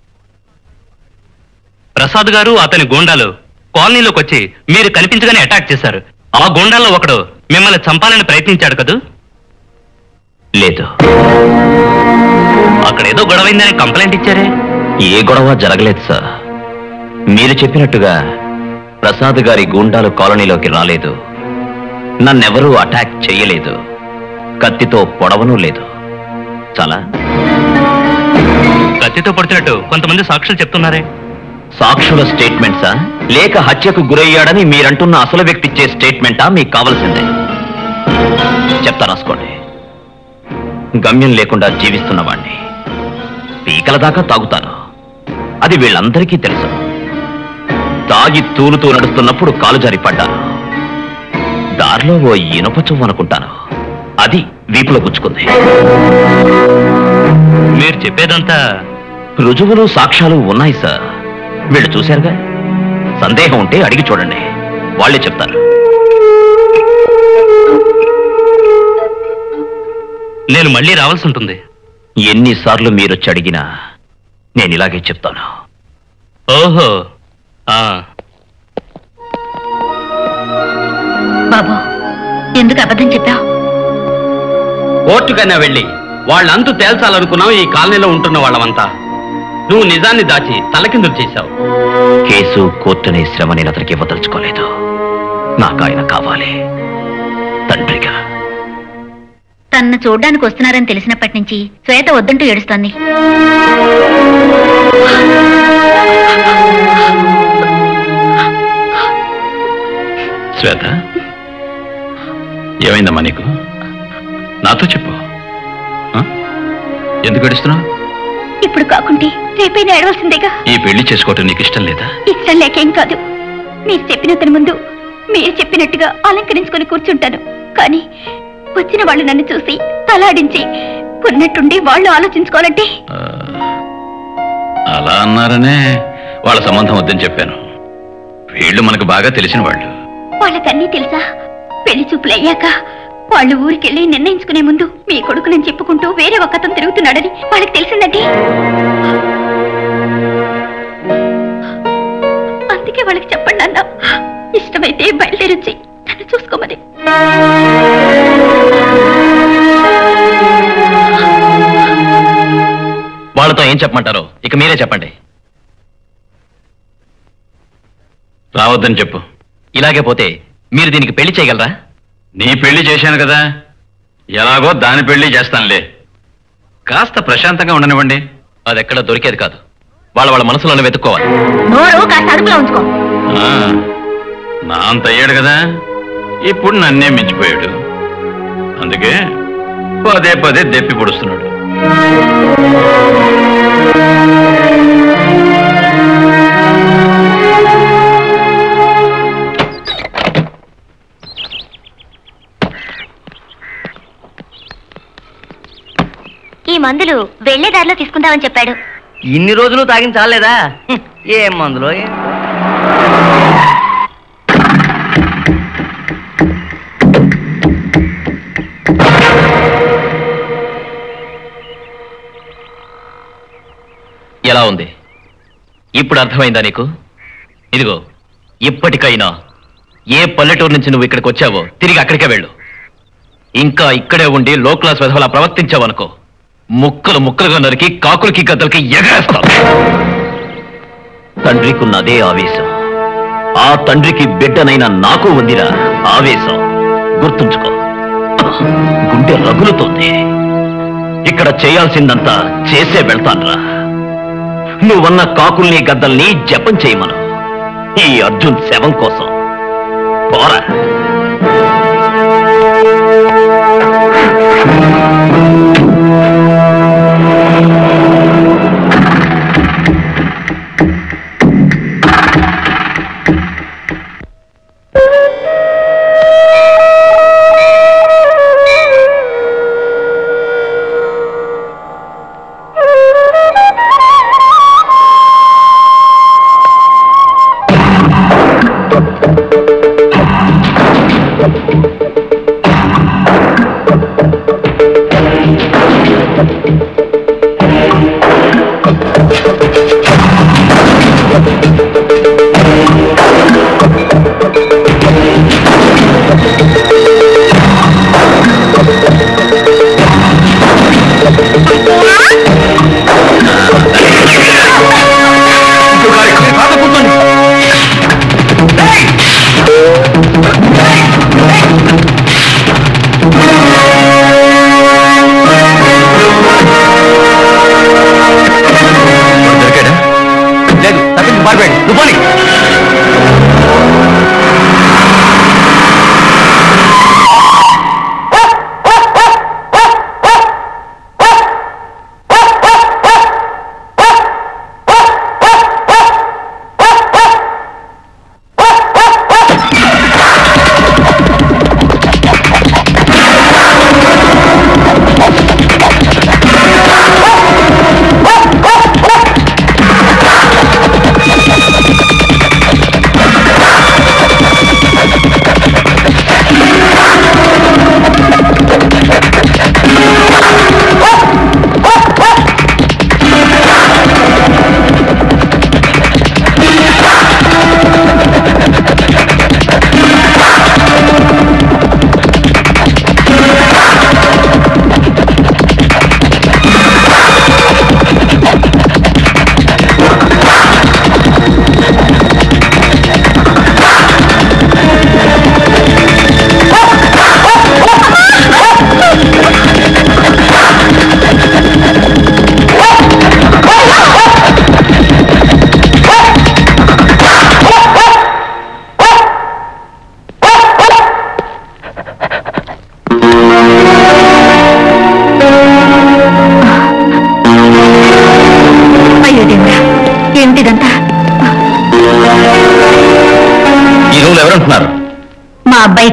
ప్రసాద్ గారు అతని గూండాలు కాలనీలోకి వచ్చి మీరు కనిపించగానే అటాక్ చేశారు. ఆ గూండాల్లో ఒకడు మిమ్మల్ని చంపాలని ప్రయత్నించాడు కదూ? లేదు. అక్కడేదో గొడవైందని కంప్లైంట్ ఇచ్చారే? ఏ గొడవ జరగలేదు సార్. మీరు చెప్పినట్టుగా ప్రసాద్ గారి గూండాలు కాలనీలోకి రాలేదు. నన్నెవరూ అటాక్ చెయ్యలేదు. కత్తితో పొడవనూ లేదు. చాలా కత్తితో పొడిచినట్టు కొంతమంది సాక్షులు చెప్తున్నారే. సాక్షుల స్టేట్మెంట్సా లేక హత్యకు గురయ్యాడని మీరంటున్న అసలు వ్యక్తి ఇచ్చే స్టేట్మెంటా మీకు కావాల్సిందే? చెప్తా, రాసుకోండి. గమ్యం లేకుండా జీవిస్తున్నవాణ్ణి. పీకల దాకా తాగుతాను, అది వీళ్ళందరికీ తెలుసు. తాగి తూలుతూ నడుస్తున్నప్పుడు కాలు జారి పడ్డాను. దారిలో ఓ ఇనుప చువ్వు అనుకుంటాను, అది వీపులో గుచ్చుకుంది. మీరు చెప్పేదంతా రుజువులు సాక్ష్యాలు ఉన్నాయి సార్. వీళ్ళు చూశారుగా. సందేహం ఉంటే అడిగి చూడండి, వాళ్ళే చెప్తారు. నేను మళ్ళీ రావాల్సి ఉంటుంది. ఎన్నిసార్లు మీరొచ్చి అడిగినా నేను ఇలాగే చెప్తాను. ఓహో. బాబు, ఎందుకు అబద్ధం చెప్పావు? కోర్టుకైనా వెళ్ళి వాళ్ళంతు తేల్చాలనుకున్నావు. ఈ కాలనీలో ఉంటున్న వాళ్ళమంతా నువ్వు నిజాన్ని దాచి తలకిందులు చేశావు. కేసు కోర్టునే శ్రమ నేను అతనికి ఇవ్వదలుచుకోలేదు. నాకు ఆయన కావాలి, తండ్రిగా. తన్ను చూడ్డానికి వస్తున్నారని తెలిసినప్పటి నుంచి శ్వేత వద్దంటూ ఏడుస్తోంది. శ్వేత, ఏమైందమ్మా నీకు? నాతో చెప్పు. ఎందుకు ఏడుస్తున్నావు? ఇప్పుడు కాకుంటే రేపైనా ఏడవలసిందేగా. ఈ పెళ్లి చేసుకోవటం నీకు ఇష్టం లేదా? ఇష్టం లేకేం కాదు. మీరు చెప్పినంతని ముందు మీరు చెప్పినట్టుగా అలంకరించుకొని కూర్చుంటాను. కానీ వచ్చిన వాళ్ళు నన్ను చూసి తలాడించి ఉన్నట్టుండి వాళ్ళు ఆలోచించుకోవాలంటే. అలా అన్నారనే వాళ్ళ సంబంధం వద్దని చెప్పాను. వీళ్ళు మనకు బాగా తెలిసిన వాళ్ళు. వాళ్ళకన్నీ తెలుసా? పెళ్లి చూపులు అయ్యాక వాళ్ళు ఊరికెళ్ళి నిర్ణయించుకునే ముందు మీ కొడుకు నేను చెప్పుకుంటూ వేరే ఒక అతను తిరుగుతున్నాడని వాళ్ళకి తెలిసిందండి. అందుకే వాళ్ళకి చెప్పండి అన్నా, ఇష్టమైతే బయలుదేరొచ్చి నన్ను చూసుకోమని. వాళ్ళతో ఏం చెప్పమంటారో ఇక మీరే చెప్పండి. రావద్దని చెప్పు. ఇలాగే పోతే మీరు దీనికి పెళ్లి చేయగలరా? నీ పెళ్లి చేశాను కదా, ఎలాగో దాని పెళ్లి చేస్తానులే. కాస్త ప్రశాంతంగా ఉండనివ్వండి. అది ఎక్కడ దొరికేది కాదు. వాళ్ళ వాళ్ళ మనసులోనే వెతుక్కోవాలి. నోరు కాస్త అదుపులో ఉంచుకో. నా అంత అయ్యాడు కదా, ఇప్పుడు నన్నే మించిపోయాడు. అందుకే పదే పదే దెప్పి పొడుస్తున్నాడు. ఈ మందులు వెళ్లే దారిలో తీసుకుందామని చెప్పాడు. ఇన్ని రోజులు తాగిన చాలేదా? ఏం మందులో ఎలా ఉంది ఇప్పుడు? అర్థమైందా నీకు? ఇదిగో, ఇప్పటికైనా ఏ పల్లెటూరు నుంచి నువ్వు ఇక్కడికి వచ్చావో తిరిగి అక్కడికే వెళ్ళు. ఇంకా ఇక్కడే ఉండి లో క్లాస్ విధవలా ప్రవర్తించావనుకో, ముక్కలు ముక్కలుగా నరికి కాకులకి గద్దలకి ఎగరేస్తాం. తండ్రికున్నదే ఆవేశం, ఆ తండ్రికి బిడ్డనైనా నాకు ఉందిరా ఆవేశం. గుర్తుంచుకో, గుండె రగులుతోంది. ఇక్కడ చేయాల్సిందంతా చేసే వెళ్తాన్రా. నువ్వన్న కాకుల్ని గద్దల్ని జపం చేయమను, ఈ అర్జున్ శవం కోసం. పోరా.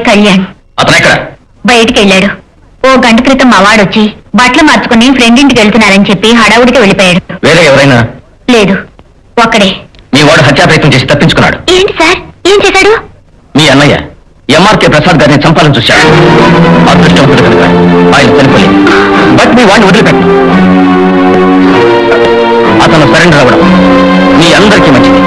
కళ్యాణ్. అతను ఎక్కడ? బయటికి వెళ్ళాడు. ఓ గంట క్రితం మా వాడొచ్చి బట్టలు మార్చుకుని ఫ్రెండ్ ఇంటికి వెళ్తున్నారని చెప్పి హడావుడిగా వెళ్ళిపోయాడు. వేరే ఎవరైనా? లేదు, ఒక్కడే. మీ వాడు హత్యా ప్రయత్నం చేసి తప్పించుకున్నాడు. ఏంటి సార్, ఏం చేశాడు? మీ అన్నయ్య ఎంఆర్కే ప్రసాద్ గారిని చంపాలని చూశాడు. అదృష్టవంతుడు కనుక ఆయన చనిపోలేదు. బట్ మీ వాడిని వదిలిపెట్టు. అతను సరెండర్ అవ్వడం మీ అందరికీ మంచిది.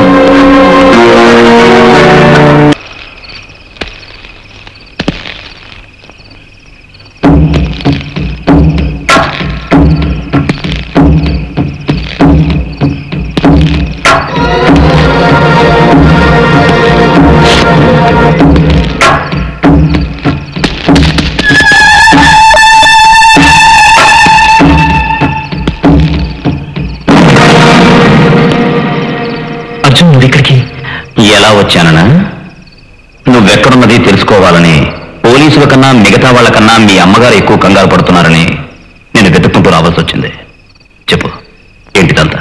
ఎలా వచ్చాననా? నువ్వెక్కడున్నది తెలుసుకోవాలని, పోలీసుల కన్నా మిగతా వాళ్ళకన్నా మీ అమ్మగారు ఎక్కువ కంగారు పడుతున్నారని నేను వెతుక్కుంటూ రావాల్సి వచ్చింది. చెప్పు, ఏంటిదంతా?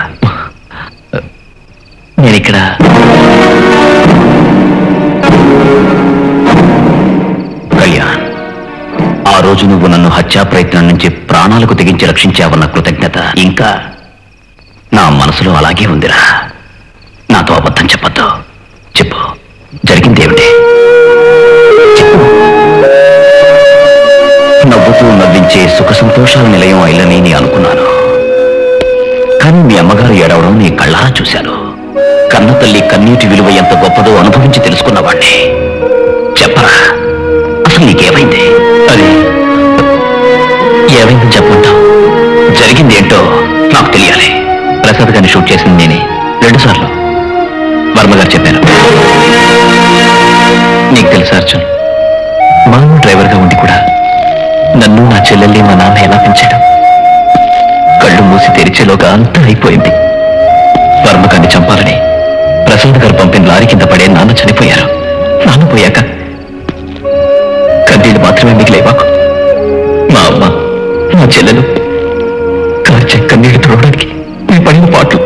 నేనిక్కడ కళ్యాణ్, ఆ రోజు నువ్వు నన్ను హత్యా ప్రయత్నం నుంచి ప్రాణాలకు తెగించి రక్షించావన్న కృతజ్ఞత ఇంకా నా మనసులో అలాగే ఉందిరా. నాతో అబద్ధం చెప్పొద్దు. చెప్పు, జరిగింది ఏమిటి? నవ్వుతూ నవ్వించే సుఖ సంతోషాల నిలయం అయిలని నీ అనుకున్నాను. కానీ మీ అమ్మగారు ఏడవడం నీ కళ్ళారా చూశాను. కన్న తల్లి కన్నీటి విలువ ఎంత గొప్పదో అనుభవించి తెలుసుకున్నవాణ్ణి. చెప్పరా, అసలు నీకేమైంది? అది ఏమైందని చెప్పమంటావు? జరిగింది ఏంటో నాకు తెలియాలి. ప్రసాద్ గారిని షూట్ చేసింది నేనే రెండు సార్లు. వర్మ గారు చెప్పాను. నీకు తెలుసా అర్జున్, మామూలు డ్రైవర్గా ఉండి కూడా నన్ను నా చెల్లెల్ని మా నాన్న ఎలా పెంచాడు? కళ్ళు మూసి తెరిచేలోగా అంతా అయిపోయింది. వర్మ గారిని చంపాలని ప్రసాద్ గారు పంపిన లారీ కింద పడే నాన్న చనిపోయారు. నాన్న పోయాక కన్నీళ్ళు మాత్రమే మిగిలే మాకు. మా అమ్మ, మా చెల్లెలు కార్చే కన్నీళ్లు తుడవడానికి మీ పడిన పాటలు.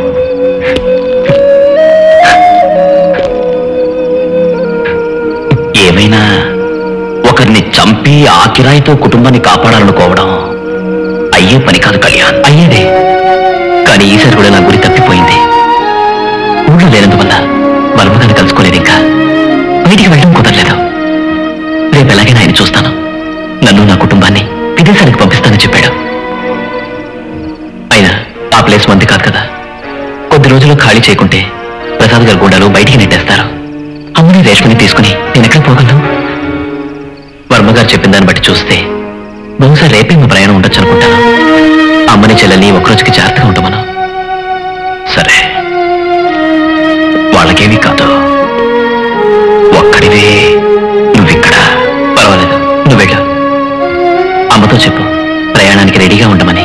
ఏమైనా ఒకరిని చంపి ఆ కిరాయితో కుటుంబాన్ని కాపాడాలనుకోవడం అయ్యే పని కాదు కళ్యాణ్. అయ్యేదే, కానీ ఈసారి కూడా నా గురి తప్పిపోయింది. ఊళ్ళో లేనందువల్ల వర్మగారిని కలుసుకోలేదు. ఇంకా బయటికి వెళ్ళడం కుదరలేదు. రేపు ఎలాగైనా ఆయన చూస్తాను. నన్ను నా కుటుంబాన్ని విదేశానికి పంపిస్తానని చెప్పాడు. అయినా ఆ ప్లేస్ మంది కాదు కదా. కొద్ది రోజులు ఖాళీ చేయకుంటే ప్రసాద్ గారి గుండాలు బయటికి నెట్టేస్తారు. అమ్మని రేష్మని తీసుకుని నేను ఎక్కడ పోగలను? వర్మగారు చెప్పిన దాన్ని బట్టి చూస్తే బహుశా రేపే మా ప్రయాణం ఉండొచ్చు అనుకుంటాను. అమ్మని చెల్లెల్ని ఒకరోజుకి జాగ్రత్తగా ఉంటామను. సరే, వాళ్ళకేమీ కాదు. ఒక్కడివే నువ్విక్కడ. పర్వాలేదు, నువ్వు వెళ్ళు. అమ్మతో చెప్పు ప్రయాణానికి రెడీగా ఉండమని.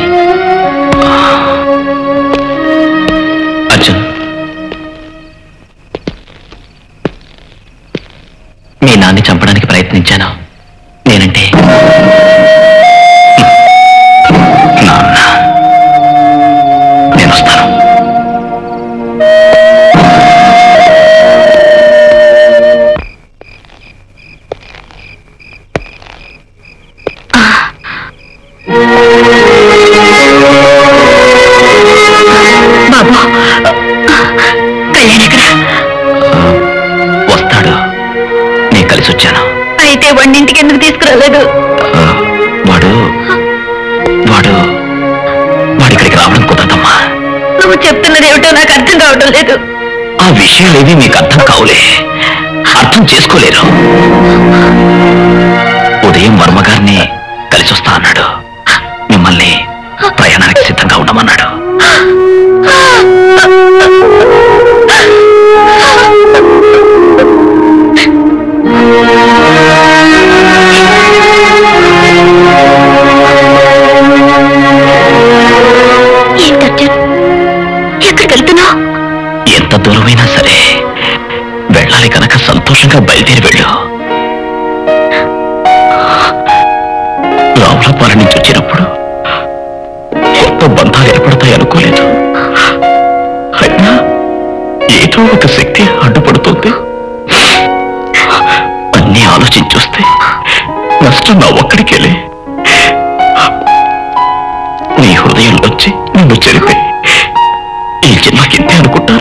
అర్జున్, మీ నాన్ని చంపడానికి ప్రయత్నించాను. నేనంటే నాన్న. నేను వస్తాను. బాబు, కళ్యాణ్ ఎక్కడ? వస్తాడు. నేను కలిసి వచ్చాను. అయితే వండింటికి ఎందుకు తీసుకురాలేదు? వాడు వాడు వాడు ఇక్కడికి రావడం కుదరదమ్మా. నువ్వు చెప్తున్నది ఏమిటో నాకు అర్థం కావడం లేదు. ఆ విషయాలేవి మీకు అర్థం కావులే, అర్థం చేసుకోలేరు. ఉదయం వర్మగారిని కలిసి వస్తా అన్నాడు. మిమ్మల్ని ప్రయాణానికి సిద్ధంగా ఉండమన్నాడు. ఎక్కడికి వెళ్తున్నావు? ఎంత దూరమైనా సరే వెళ్ళాలి కనుక సంతోషంగా బయలుదేరి వెళ్ళు. రావులపాలెం నుంచి వచ్చినప్పుడు ఎంతో బంధాలు ఏర్పడతాయి అనుకోలేదు. అయినా ఏదో ఒక శక్తి అడ్డుపడుతుంది. అన్ని ఆలోచన ఆలోచించి చూస్తే నష్టం నా ఒక్కడికేలే. నీ హృదయంలోంచి నిన్ను చెరిపే ఈ జన్మకింతే అనుకుంటారు.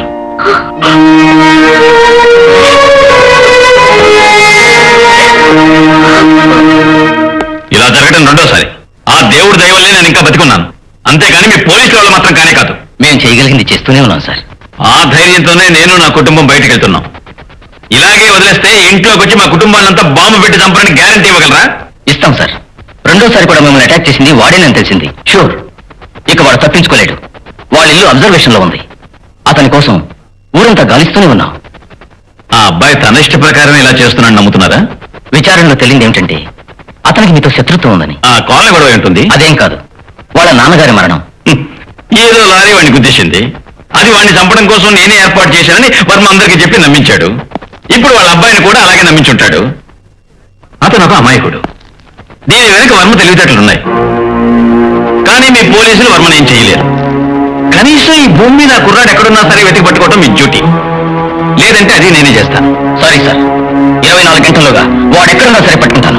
ఇలా జరగడం రెండోసారి. ఆ దేవుడి దయ వల్లే నేను ఇంకా బతికున్నాను. అంతేగాని మీ పోలీసుల వాళ్ళు మాత్రం కానే కాదు. మేము చేయగలిగింది చేస్తూనే ఉన్నాం సార్. ఆ ధైర్యంతోనే నేను నా కుటుంబం బయటకు వెళ్తున్నాం. ఇలాగే వదిలేస్తే ఇంట్లోకి వచ్చి మా కుటుంబాన్నంతా బాంబు పెట్టి చంపడానికి గ్యారంటీ ఇవ్వగలరా? ఇస్తాం సార్. రెండోసారి కూడా మిమ్మల్ని అటాక్ చేసింది వాడేనని తెలిసింది. షూర్. ఇక వాడు తప్పించుకోలేడు. వాళ్ళ ఇల్లు అబ్జర్వేషన్ లో ఉంది. అతని కోసం ఊరంతా గాలిస్తూనే ఉన్నాం. ఆ అబ్బాయి తన ఇష్ట ప్రకారం ఇలా చేస్తున్నాడు నమ్ముతున్నారా? విచారణలో తెలియంది ఏమిటంటే అతనికి మీతో శత్రుత్వం ఉందని. ఆ కాలనీ గొడవ ఉంటుంది. అదేం కాదు, వాళ్ళ నాన్నగారి మరణం. ఏదో లారీ వాడిని గుద్దేసింది. అది వాడిని చంపడం కోసం నేనే ఏర్పాటు చేశానని వర్మ అందరికీ చెప్పి నమ్మించాడు. ఇప్పుడు వాళ్ళ అబ్బాయిని కూడా అలాగే నమ్మించుంటాడు. అతను ఒక అమాయకుడు. దీని వెనక వర్మ తెలివితేటలున్నాయి. కానీ మీ పోలీసులు వర్మను ఏం చేయలేరు. కనీసం ఈ భూమి మీద కుర్రాడు ఎక్కడున్నా సరే వెతికి పట్టుకోవటం మీ డ్యూటీ. లేదంటే అది నేనే చేస్తాను. సారీ సార్, ఇరవై నాలుగు గంటల్లోగా వాడెక్కడున్నా సరే పట్టుకుంటాను.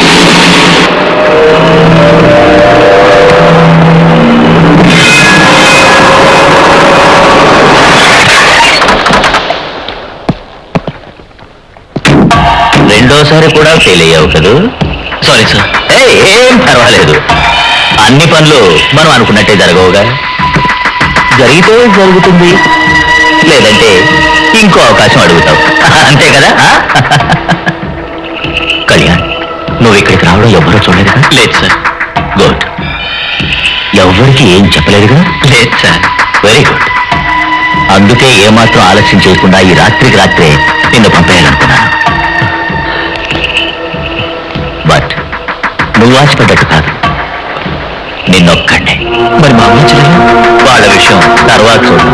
రెండోసారి కూడా ఫెయిల్ అయ్యావు కదూ? Sorry sir. ఏ ఏం పర్వాలేదు. అన్ని పనులు మనం అనుకున్నట్టే జరగవుగా. జరిగితే జరుగుతుంది, లేదంటే ఇంకో అవకాశం అడుగుతావు. అంతే కదా? కళ్యాణ్, నువ్వు ఇక్కడికి రావడం ఎవ్వరూ చూడలేదుగా? లేదు సార్. గుడ్. ఎవ్వరికి ఏం చెప్పలేదుగా? లేదు సార్. Very good. అందుకే ఏమాత్రం ఆలస్యం చేయకుండా ఈ రాత్రికి రాత్రే నిన్ను పంపేయాలనుకున్నాను. బట్ నువ్వు ఆశపడ్డట్టు కాదు, నిన్నొక్కండి. మరి మా వాళ్ళ విషయం తర్వాత చూడు.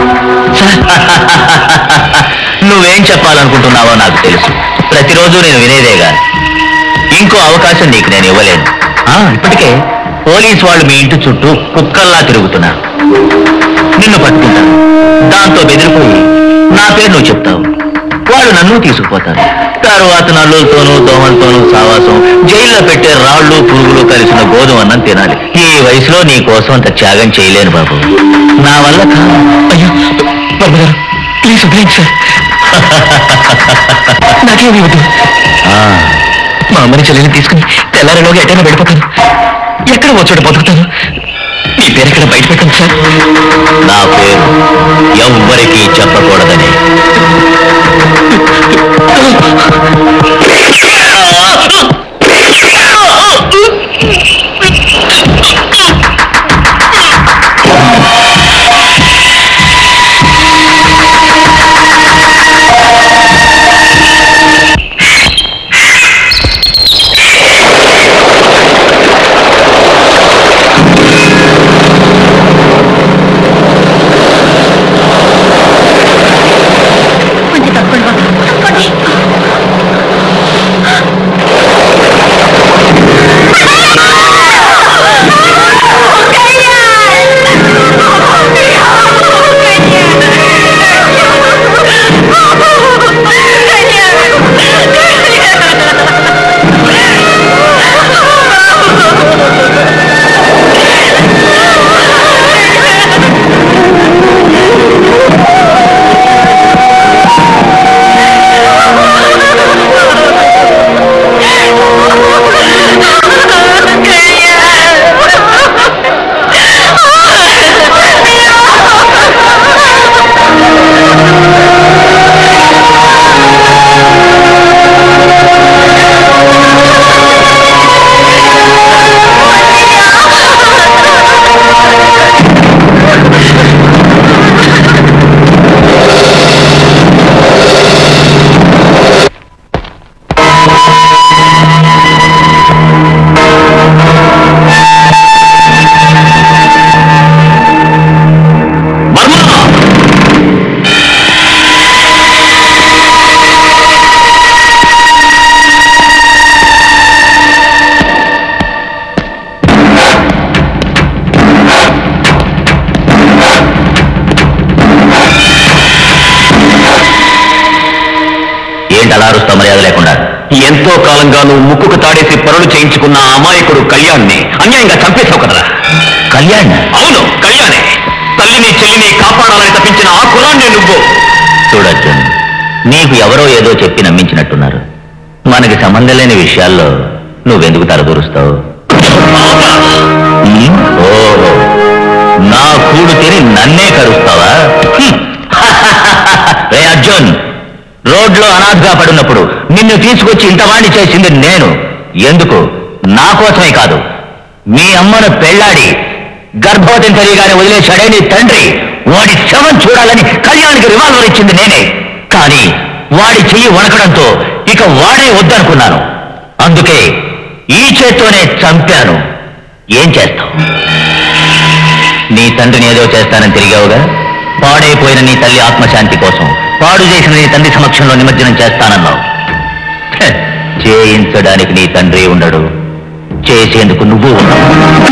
నువ్వేం చెప్పాలనుకుంటున్నావో నాకు తెలుసు. ప్రతిరోజు నేను వినేదేగా. ఇంకో అవకాశం నీకు నేను ఇవ్వలేను. ఇప్పటికే పోలీస్ వాళ్ళు మీ ఇంటి చుట్టూ కుక్కల్లా తిరుగుతున్నారు. నిన్ను పట్టుకుంటాను. దాంతో బెదిరిపోయి నా పేరు నువ్వు చెప్తావు. వాళ్ళు నన్ను తీసుకుపోతారు. తరువాత నల్లులతోనూ దోమలతోనూ సావాసం, జైల్లో పెట్టే రాళ్ళు పురుగులు కలిసిన గోధుమ అన్నం తినాలి. ఈ వయసులో నీ కోసం అంత త్యాగం చేయలేను బాబు. నా వల్ల కాదు. అయ్యో ప్లీజ్ ప్లీజ్ సార్, నాకేమి వద్దు. మా అమ్మని చెల్లిని తీసుకుని తెల్లారిలోకి ఎటైనా వెళ్ళిపోతాను. ఎక్కడ వచ్చాడు బతుకుతాను. నీ పేరు ఎక్కడ బయట పెట్టండి సార్. నా పేరు ఎవ్వరికీ చెప్పకూడదని. ఎంతో కాలంగా నువ్వు ముక్కుకు తాడేసి పనులు చేయించుకున్న అమాయకుడు కళ్యాణ్ని అన్యాయంగా చంపేశావు కదరా. కళ్యాణ్? అవును, కళ్యాణే. తల్లిని చెల్లిని కాపాడాలని తప్పించిన ఆ కులాన్నే నువ్వు. చూడర్జున్, నీకు ఎవరో ఏదో చెప్పి నమ్మించినట్టున్నారు. మనకి సంబంధం లేని విషయాల్లో నువ్వెందుకు తలదూరుస్తావు? ఓహో, నా కూడు తిని నన్నే కరుస్తావా? రే అర్జున్, రోడ్లో అనాథగా పడినప్పుడు నిన్ను తీసుకొచ్చి ఇంతవాణ్ణి చేసింది నేను. ఎందుకు? నా కోసమే కాదు, మీ అమ్మను పెళ్లాడి గర్భవతిని తెలియగానే వదిలేశాడే నీ తండ్రి. వాడి శవం చూడాలని కళ్యాణ్కి రివాల్వర్ ఇచ్చింది నేనే. కానీ వాడి చెయ్యి వణకడంతో ఇక వాడే వద్దనుకున్నాను. అందుకే ఈ చేత్తోనే చంపాను. ఏం చేస్తావు? నీ తండ్రిని ఏదో చేస్తానని తిరిగావుగా. పాడైపోయిన నీ తల్లి ఆత్మశాంతి కోసం పాడు చేసిన నీ తండ్రి సమక్షంలో నిమజ్జనం చేస్తానన్నావు. చేయించడానికి నీ తండ్రి ఉండడు, చేసేందుకు నువ్వు ఉన్నావు.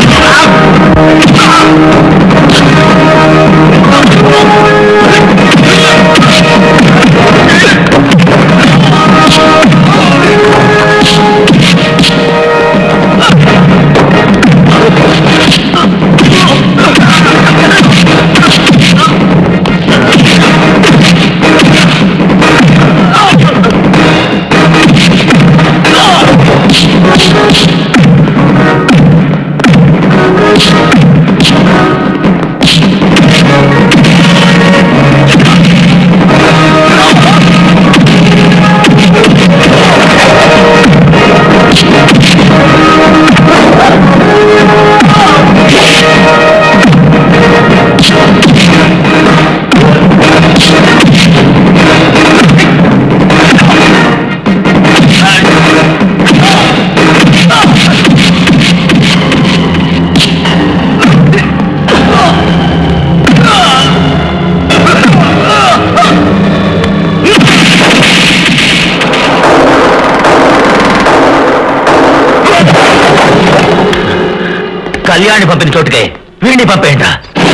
కళ్యాణి పంపిన చోటుకే వీడిని పంపేయండి.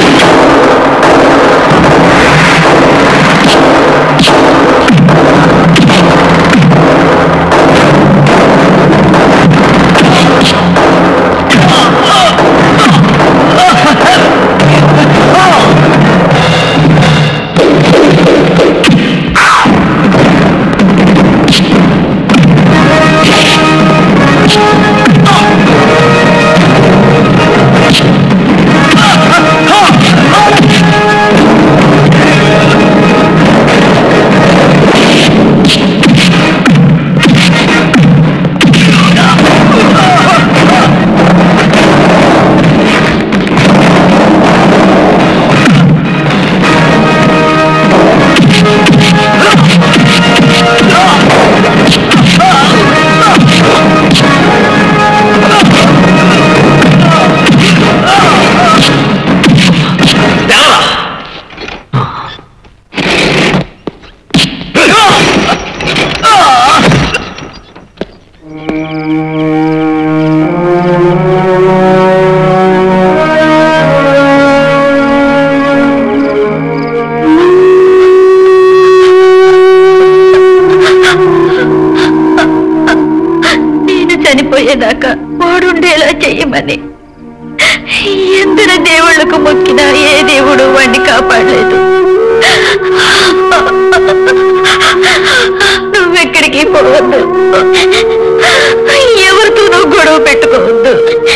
చనిపోయేదాకా వాడుండేలా చెయ్యమని ఎందరు దేవుళ్లకు మొక్కినా ఏ దేవుడు వాడిని కాపాడలేదు. నువ్వెక్కడికి పోవద్దు, ఎవరితోనూ గొడవ పెట్టుకోవద్దు.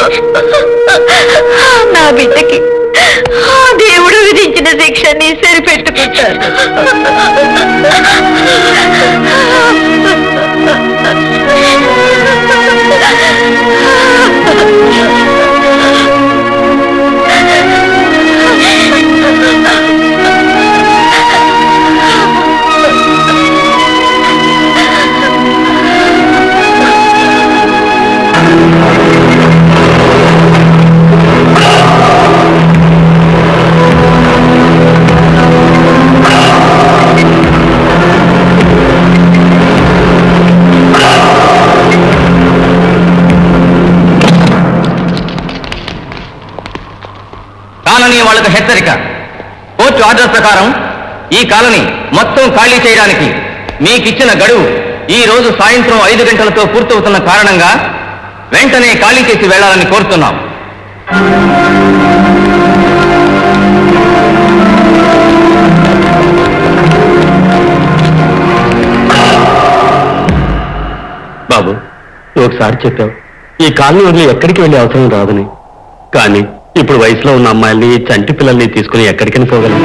నా బిడ్డకి ఆ దేవుడు విధించిన శిక్షని సరిపెట్టుకుంటాను. కాలనీ వాళ్ళకు హెచ్చరిక. కోర్టు ఆర్డర్ ప్రకారం ఈ కాలనీ మొత్తం ఖాళీ చేయడానికి మీకిచ్చిన గడువు ఈ రోజు సాయంత్రం ఐదు గంటలతో పూర్తవుతున్న కారణంగా వెంటనే ఖాళీ చేసి వెళ్లాలని కోరుతున్నాం. బాబు, ఒకసారి చెప్పావు ఈ కాలనీ వదిలి ఎక్కడికి వెళ్ళే అవసరం రాదని. కానీ ఇప్పుడు వయసులో ఉన్న అమ్మాయిల్ని చంటి పిల్లల్ని తీసుకుని ఎక్కడికైనా పోగలం.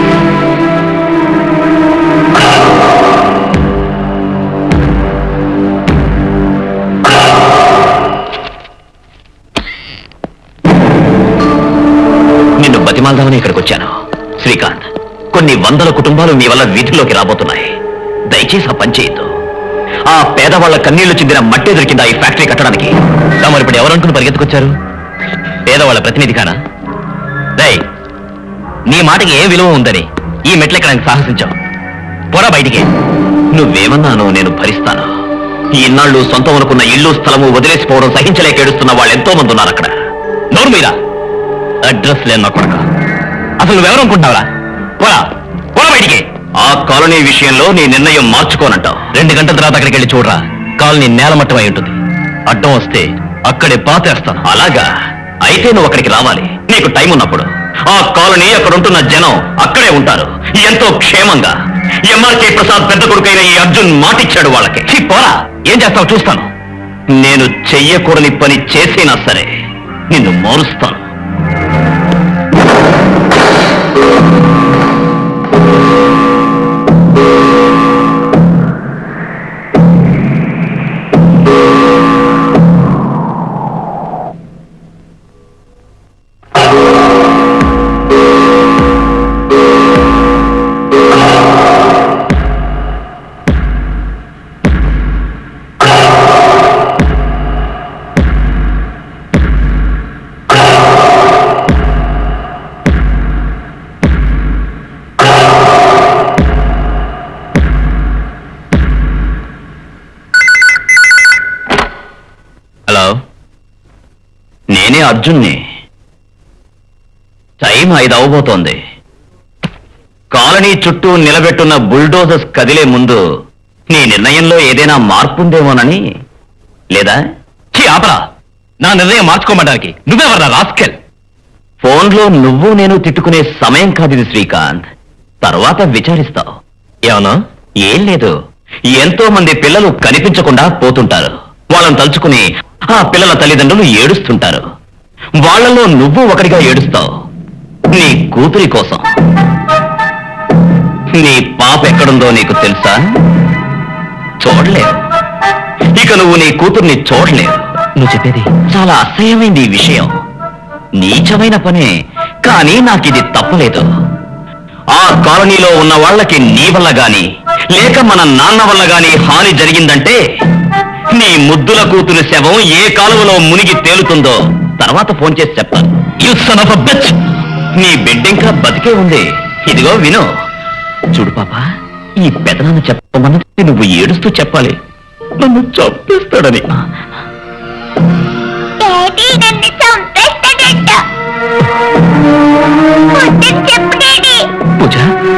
నిన్ను బతిమాల్దామని ఇక్కడికి వచ్చాను. శ్రీకాంత్, కొన్ని వందల కుటుంబాలు మీ వల్ల వీధిలోకి రాబోతున్నాయి. దయచేసి ఆ పని చేయొద్దు. ఆ పేదవాళ్ల కన్నీళ్లు చెందిన మట్టే దొరికిందా ఈ ఫ్యాక్టరీ కట్టడానికి? తమరు ఇప్పుడు ఎవరనుకుని పరిగెత్తుకొచ్చారు? పేదవాళ్ల ప్రతినిధి కానా? దై నీ మాటకి ఏ విలువ ఉందని ఈ మెట్లెక్కడానికి సాహసించావు. పొర బయటికి. నువ్వేమన్నానో నేను భరిస్తాను. ఈ ఇన్నాళ్ళు సొంతం అనుకున్న ఇల్లు స్థలము వదిలేసిపోవడం సహించలేక ఏడుస్తున్న వాళ్ళు ఎంతో మంది ఉన్నారు అక్కడ. నోరు మీద అడ్రస్ లేని నా కొడక. అసలు నువ్వెవరనుకుంటున్నావురా? పోరా పోరా బయటికి. ఆ కాలనీ విషయంలో నీ నిర్ణయం మార్చుకోనంటావు. రెండు గంటల తర్వాత అక్కడికి వెళ్ళి చూడరా. కాలనీ నేలమట్టమై ఉంటుంది. అడ్డం వస్తే అక్కడే పాతేస్తాను. అలాగా? అయితే నువ్వు అక్కడికి రావాలి, నీకు టైం ఉన్నప్పుడు. ఆ కాలనీ, అక్కడ ఉంటున్న జనం అక్కడే ఉంటారు, ఎంతో క్షేమంగా. ఎంఆర్కే ప్రసాద్ పెద్ద కొడుకైన ఈ అర్జున్ మాటిచ్చాడు వాళ్ళకి. పోరా, ఏం చేస్తావు చూస్తాను. నేను చెయ్యకూడని పని చేసినా సరే నిన్ను మారుస్తాను. నేనే అర్జున్ని. టైం ఐదు అవబోతోంది. కాలనీ చుట్టూ నిలబెట్టున్న బుల్డోజర్స్ కదిలే ముందు నీ నిర్ణయంలో ఏదైనా మార్పు ఉందేమోనని. లేదా? ఛీ, ఆపరా. నా నిర్ణయం మార్చుకోమడానికి నువ్వెవర్రా రాస్కెల్? ఫోన్లో నువ్వు నేను తిట్టుకునే సమయం కాదు ఇది శ్రీకాంత్. తర్వాత విచారిస్తావు. ఏమన్నా? ఏం లేదు. ఎంతో మంది పిల్లలు కనిపించకుండా పోతుంటారు. వాళ్ళని తలుచుకుని ఆ పిల్లల తల్లిదండ్రులు ఏడుస్తుంటారు. వాళ్లలో నువ్వు ఒకటిగా ఏడుస్తావు, నీ కూతురి కోసం. నీ పాప ఎక్కడుందో నీకు తెలుసా? చూడలేవు. ఇక నువ్వు నీ కూతుర్ని చూడలేవు. నువ్వు చెప్పేది చాలా అసహ్యమైంది ఈ విషయం. నీచమైన పనే, కానీ నాకిది తప్పలేదు. ఆ కాలనీలో ఉన్న వాళ్ళకి నీ వల్ల గాని, లేక మన నాన్న వల్ల గాని హాని జరిగిందంటే నీ ముద్దుల కూతురు శవం ఏ కాలువలో మునిగి తేలుతుందో తర్వాత ఫోన్ చేసి చెప్తాను. You son of a bitch. నీ బిడ్డ ఇంకా బతికే ఉంది. ఇదిగో విను. చూడు పాప, ఈ పెదనాన్ని చెప్పమన్నది నువ్వు ఏడుస్తూ చెప్పాలి. నన్ను చంపేస్తాడని. పూజ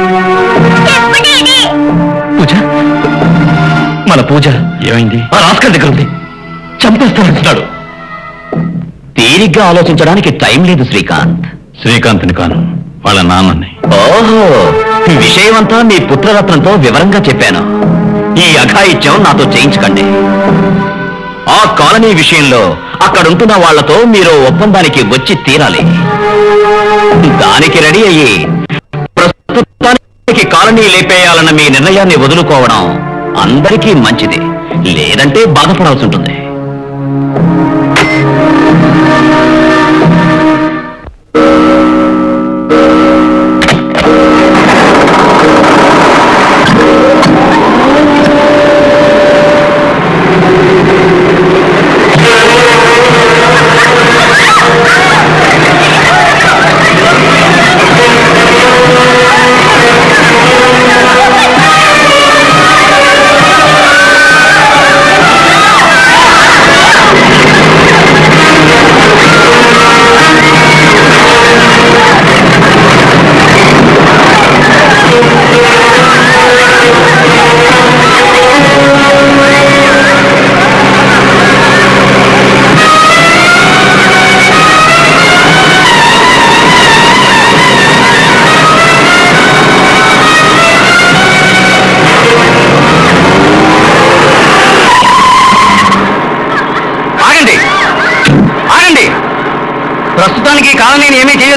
పూజ మన పూజ ఏమైంది? ఆ రాస్కల్ దగ్గర ఉంది. చంపేస్తానంటున్నాడు. తీరిగ్గా ఆలోచించడానికి టైం లేదు శ్రీకాంత్. శ్రీకాంత్ని కాను, వాళ్ళ నాన్నని. ఓహో, విషయమంతా మీ పుత్రరత్నంతో వివరంగా చెప్పాను. ఈ అఘాయిత్యం నాతో చేయించకండి. ఆ కాలనీ విషయంలో అక్కడుంటున్న వాళ్లతో మీరు ఒప్పందానికి వచ్చి తీరాలి. దానికి రెడీ అయ్యి ప్రస్తుతానికి కాలనీ లేపేయాలన్న మీ నిర్ణయాన్ని వదులుకోవడం అందరికీ మంచిది. లేదంటే బాధపడాల్సి ఉంటుంది.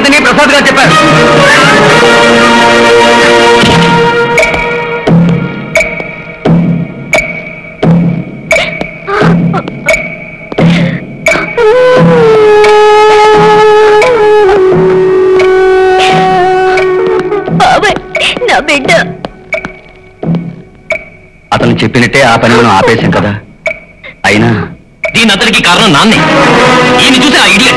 సంగతిని ప్రసాద్ గారు చెప్పారు. నా బిడ్డ అతను చెప్పినట్టే ఆ పని మనం ఆపేశాం కదా. అయినా దీని అతనికి కారణం నాన్నే. ఈయన చూసి ఆ ఇడియట్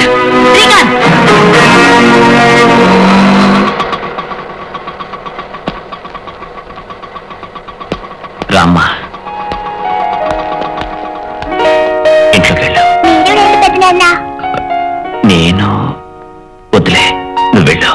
రామ్మ ఇంట్లోకి వెళ్ళు. నేను వద్దులే, నువ్వు వెళ్ళు.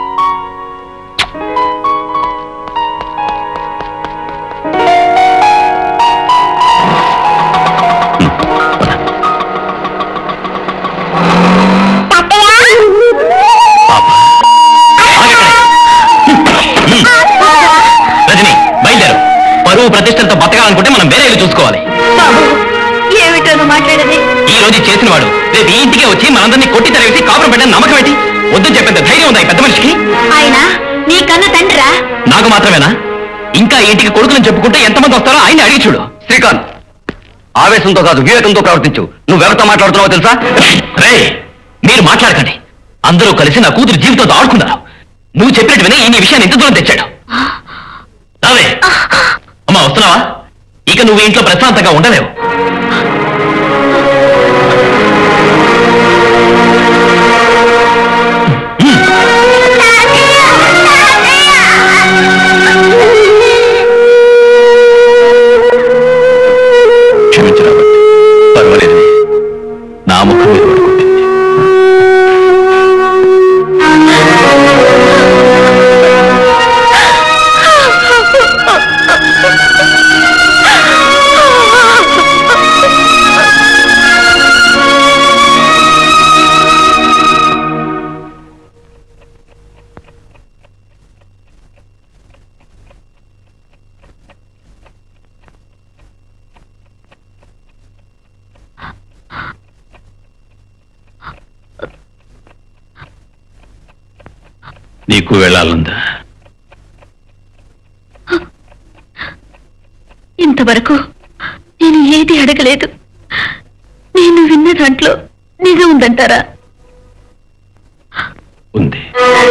రజని బయలుదేరు. పరువు ప్రతిష్టలతో బతకాలనుకుంటే మనం వేరే ఇల్లు చూసుకోవాలి. ఏమిటో మాట్లాడేది? ఈ రోజు చేసిన వాడు రేపు ఈ ఇంటికే వచ్చి మనందరినీ కొట్టి తరవేసి కాపురం పెట్టని నమ్మకం ఏంటి? వద్దు చెప్పేంత ధైర్యం ఉందా ఈ పెద్ద మనిషికి? ఆయన నీ కన్న తండ్రా? నాకు మాత్రమేనా? ఇంకా ఈ ఇంటికి కొడుకులను చెప్పుకుంటే ఎంతమంది వస్తారో ఆయన అడిగి చూడు. శ్రీకాంత్, ఆవేశంతో కాదు వివేకంతో ప్రవర్తించు. నువ్వెవరితో మాట్లాడుతున్నావో తెలుసా? రే, మీరు మాట్లాడకండి. అందరూ కలిసి నా కూతురు జీవితంతో ఆడుకున్నారు. నువ్వు చెప్పినట్టు వినే ఈ విషయాన్ని ఇంత దూరం తెచ్చాడు. రావే. అమ్మా వస్తున్నావా? ఇక నువ్వు ఇంట్లో ప్రశాంతంగా ఉండలేవు. క్షమించరా, పర్వాలేదు. నా ముఖం మీద పడుకుంటుంది. నీకు వెళ్ళాలందా? ఇంతవరకు నేను ఏది అడగలేదు. నేను విన్న దాంట్లో నిజం ఉందంటారా? ఉంది.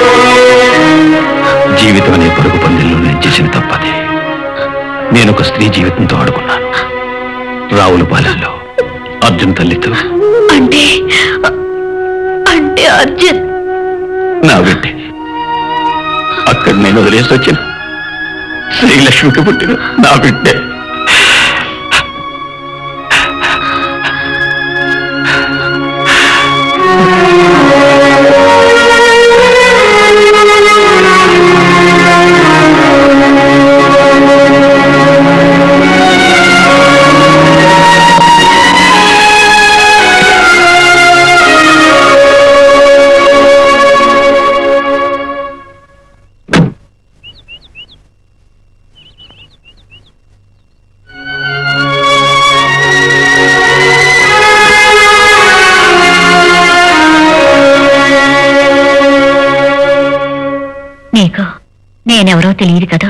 జీవితం అనే పరుగు పందెంలో నేను చేసిన తప్పది. నేను ఒక స్త్రీ జీవితంతో ఆడుకున్నాను. రావుల పాలెంలో అర్జున్ తల్లితో. అంటే అంటే అర్జున్ నా బిడ్డే. అక్కడ నేను వదిలేసి వచ్చిన శ్రీలక్ష్మికి పుట్టిన నా బిడ్డే. నేనెవరో తెలియదు కదా,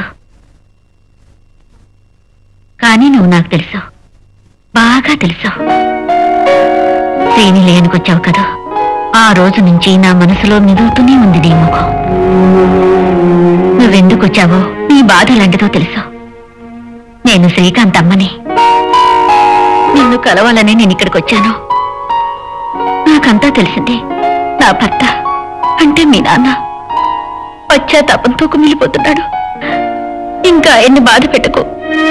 కానీ నువ్వు నాకు తెలుసు, బాగా తెలుసు. శ్రీనిలయానికొచ్చావు కదా, ఆ రోజు నుంచి నా మనసులో మెదులుతూనే ఉంది నీ ముఖం. నువ్వెందుకు వచ్చావో, నీ బాధ ఎలాంటిదో తెలుసు. నేను శ్రీకాంత్ అమ్మని. నిన్ను కలవాలని నేను ఇక్కడికి వచ్చాను. నాకంతా తెలిసింది. నా భర్త అంటే మీ నాన్న పశ్చాత్తాపంతో కుమిలిపోతున్నాడు. ఇంకా ఆయన్ని బాధ పెట్టకు.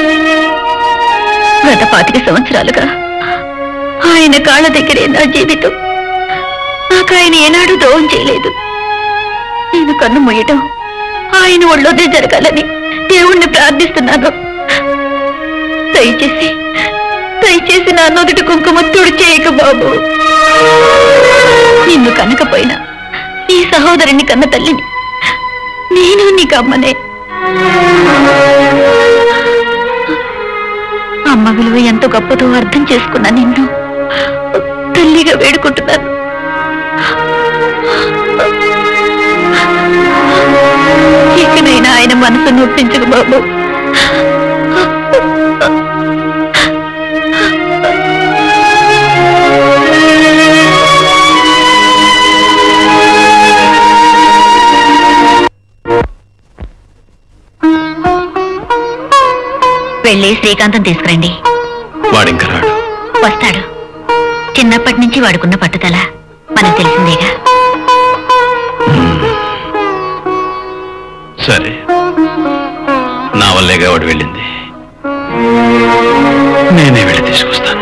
గత పాతిక సంవత్సరాలుగా ఆయన కాళ్ళ దగ్గరే నా జీవితం. నాకు ఆయన ఏనాడు ద్రోహం చేయలేదు. నేను కన్ను మొయ్యటం ఆయన ఒళ్ళోదే జరగాలని దేవుణ్ణి ప్రార్థిస్తున్నాను. దయచేసి దయచేసి నా నొదుటి కుంకుమ తుడి చేయక బాబు. నిన్ను కనకపోయినా నీ సహోదరుని కన్న తల్లిని నేను నీకు అమ్మనే. అమ్మ విలువ ఎంత గొప్పదో అర్థం చేసుకున్నా నిన్ను తల్లిగా వేడుకుంటున్నాను. ఇకనైనా ఆయన మనసు నొప్పించకు బాబు. వెళ్ళి శ్రీకాంతం తీసుకురండి. వాడింక రాడు. వస్తాడు. చిన్నప్పటి నుంచి వాడుకున్న పట్టుదల మనకు తెలిసిందేగా. సరే, నా వల్లేగా వాడు వెళ్ళింది. నేనే వెళ్ళి తీసుకొస్తాను.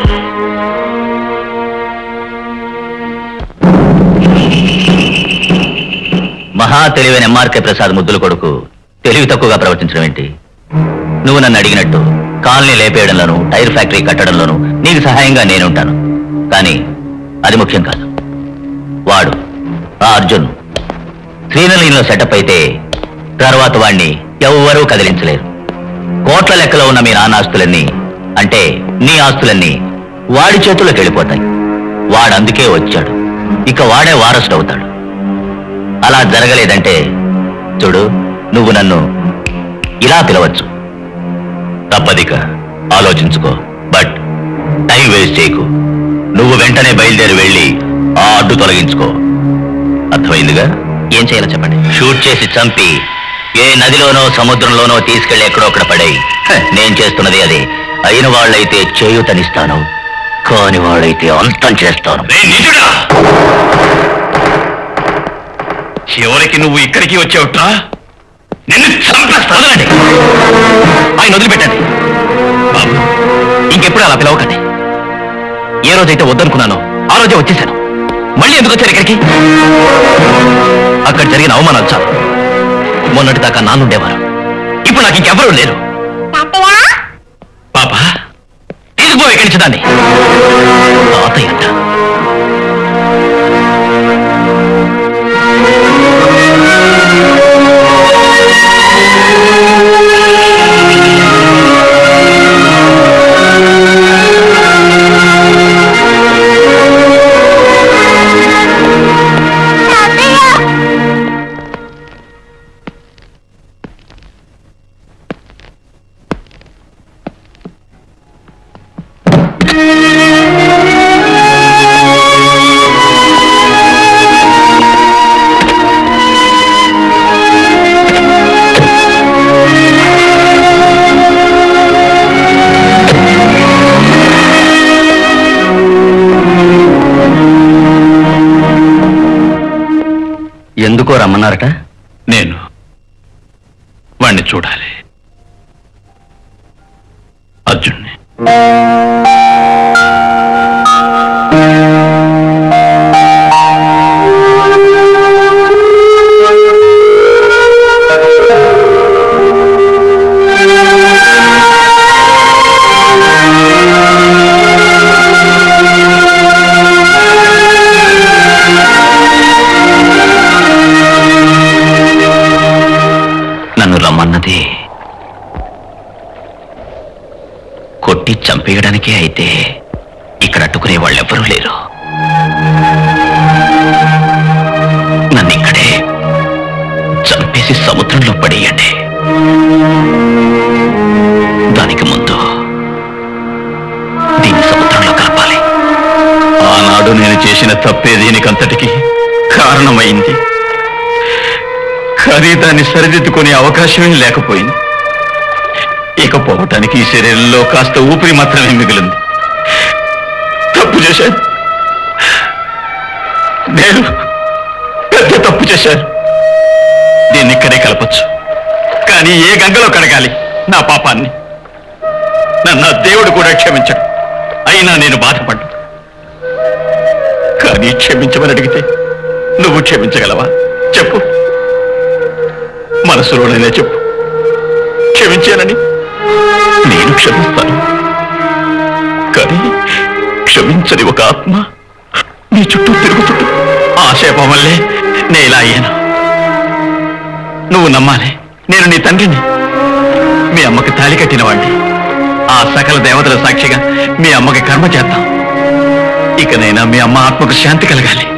మహా తెలివైన ఎంఆర్కే ప్రసాద్ ముద్దుల కొడుకు తెలివి తక్కువగా ప్రవర్తించడం ఏంటి? నువ్వు నన్ను అడిగినట్టు కాలనీ లేపేయడంలోనూ టైర్ ఫ్యాక్టరీ కట్టడంలోనూ నీకు సహాయంగా నేనుంటాను. కానీ అది ముఖ్యం కాదు. వాడు ఆ అర్జున్ శ్రీనలీలో సెటప్ అయితే తర్వాత వాణ్ణి ఎవ్వరూ కదిలించలేరు. కోట్ల లెక్కలో ఉన్న మీ నాన్న ఆస్తులన్నీ, అంటే నీ ఆస్తులన్నీ వాడి చేతుల్లోకి వెళ్ళిపోతాయి. వాడందుకే వచ్చాడు. ఇక వాడే వారసుడు అవుతాడు. అలా జరగలేదంటే చూడు, నువ్వు నన్ను ఇలా పిలవచ్చు. తప్పదిక ఆలోచించుకో. బట్ టైం వేస్ట్ చేయకు. నువ్వు వెంటనే బయలుదేరి వెళ్ళి ఆ అడ్డు తొలగించుకో. అర్థమైందిగా? ఏం చేయాలో చెప్పండి. షూట్ చేసి చంపి ఏ నదిలోనో సముద్రంలోనో తీసుకెళ్లి ఎక్కడో అక్కడ పడేయి. నేను చేస్తున్నది అదే. అయిన వాళ్ళైతే చేయూతనిస్తాను, కాని వాళ్ళైతే అంతం చేస్తాను. చివరికి నువ్వు ఇక్కడికి వచ్చావుట్రా? నిన్ను చంపేస్తాను. ఆయన వదిలిపెట్టండి బాబు. ఇంకెప్పుడు అలా పిలవకండి. ఏ రోజైతే వద్దనుకున్నానో ఆ రోజే వచ్చేసాను. మళ్ళీ ఎందుకు వచ్చారు ఇక్కడికి? అక్కడ జరిగిన అవమానాలు చాలు. మొన్నటి దాకా నాన్నుండేవారు, ఇప్పుడు నాకు ఇంకెవరూ లేరు. పాపా, తీసుకుపో ఇక్కడి నుంచి దాన్ని. తాతయ్య అంట. ఎందుకో రమ్మన్నారట? నేను వాణ్ణి చూడాలి, అర్జున్ని. రమ్మన్నది కొట్టి చంపేయడానికే అయితే ఇక్కడ అట్టుకునే వాళ్ళెవ్వరూ లేరు. నన్ను ఇక్కడే చంపేసి సముద్రంలో పడేయండి. దానికి ముందు దీన్ని సముద్రంలో కలపాలి. ఆనాడు నేను చేసిన తప్పే దీనికంతటికి కారణమైంది. కానీ దాన్ని సరిదిద్దుకునే అవకాశమే లేకపోయింది. ఇక పోవటానికి ఈ శరీరంలో కాస్త ఊపిరి మాత్రమే మిగిలింది. తప్పు చేశాను, నేను పెద్ద తప్పు చేశాను. దీన్ని ఇక్కడే కలపచ్చు, కానీ ఏ గంగలో కడగాలి నా పాపాన్ని? నన్ను దేవుడు కూడా క్షమించడు. అయినా నేను బాధపడ్డా. కానీ క్షమించమని అడిగితే నువ్వు క్షమించగలవా? చెప్పు, మనసులోనైనా చెప్పు. క్షమించానని నేను క్షమిస్తాను, కానీ క్షమించని ఒక ఆత్మ నీ చుట్టూ తిరుగుతుంది. ఆ శాపం వల్లే నే ఇలా అయ్యాను. నువ్వు నమ్మాలి, నేను నీ తండ్రిని, మీ అమ్మకి తాళి కట్టిన వాడిని. ఆ సకల దేవతల సాక్షిగా మీ అమ్మకి కర్మ చేద్దాం. ఇకనైనా మీ అమ్మ ఆత్మకు శాంతి కలగాలి.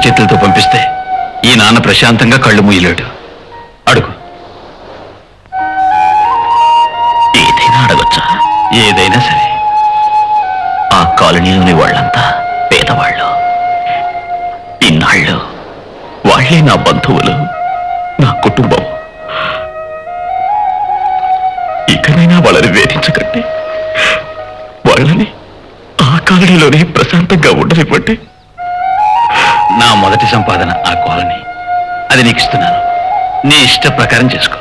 చేతులతో పంపిస్తే ఈ నాన్న ప్రశాంతంగా కళ్ళు మూయలేడు. అడుగు. ఏదైనా అడగొచ్చా? ఏదైనా సరే. ఆ కాలనీలోని వాళ్ళంతా పేదవాళ్ళు. ఇన్నాళ్ళు వాళ్ళే నా బంధువులు, నా కుటుంబం. ఇకనైనా వాళ్ళని వేధించకండి. వాళ్ళని ఆ కాలనీలోనే ప్రశాంతంగా ఉండనివ్వండి. నా మొదటి సంపాదన ఆ కాలనీ. అది నీకు ఇస్తున్నాను. నీ ఇష్ట ప్రకారం చేసుకో.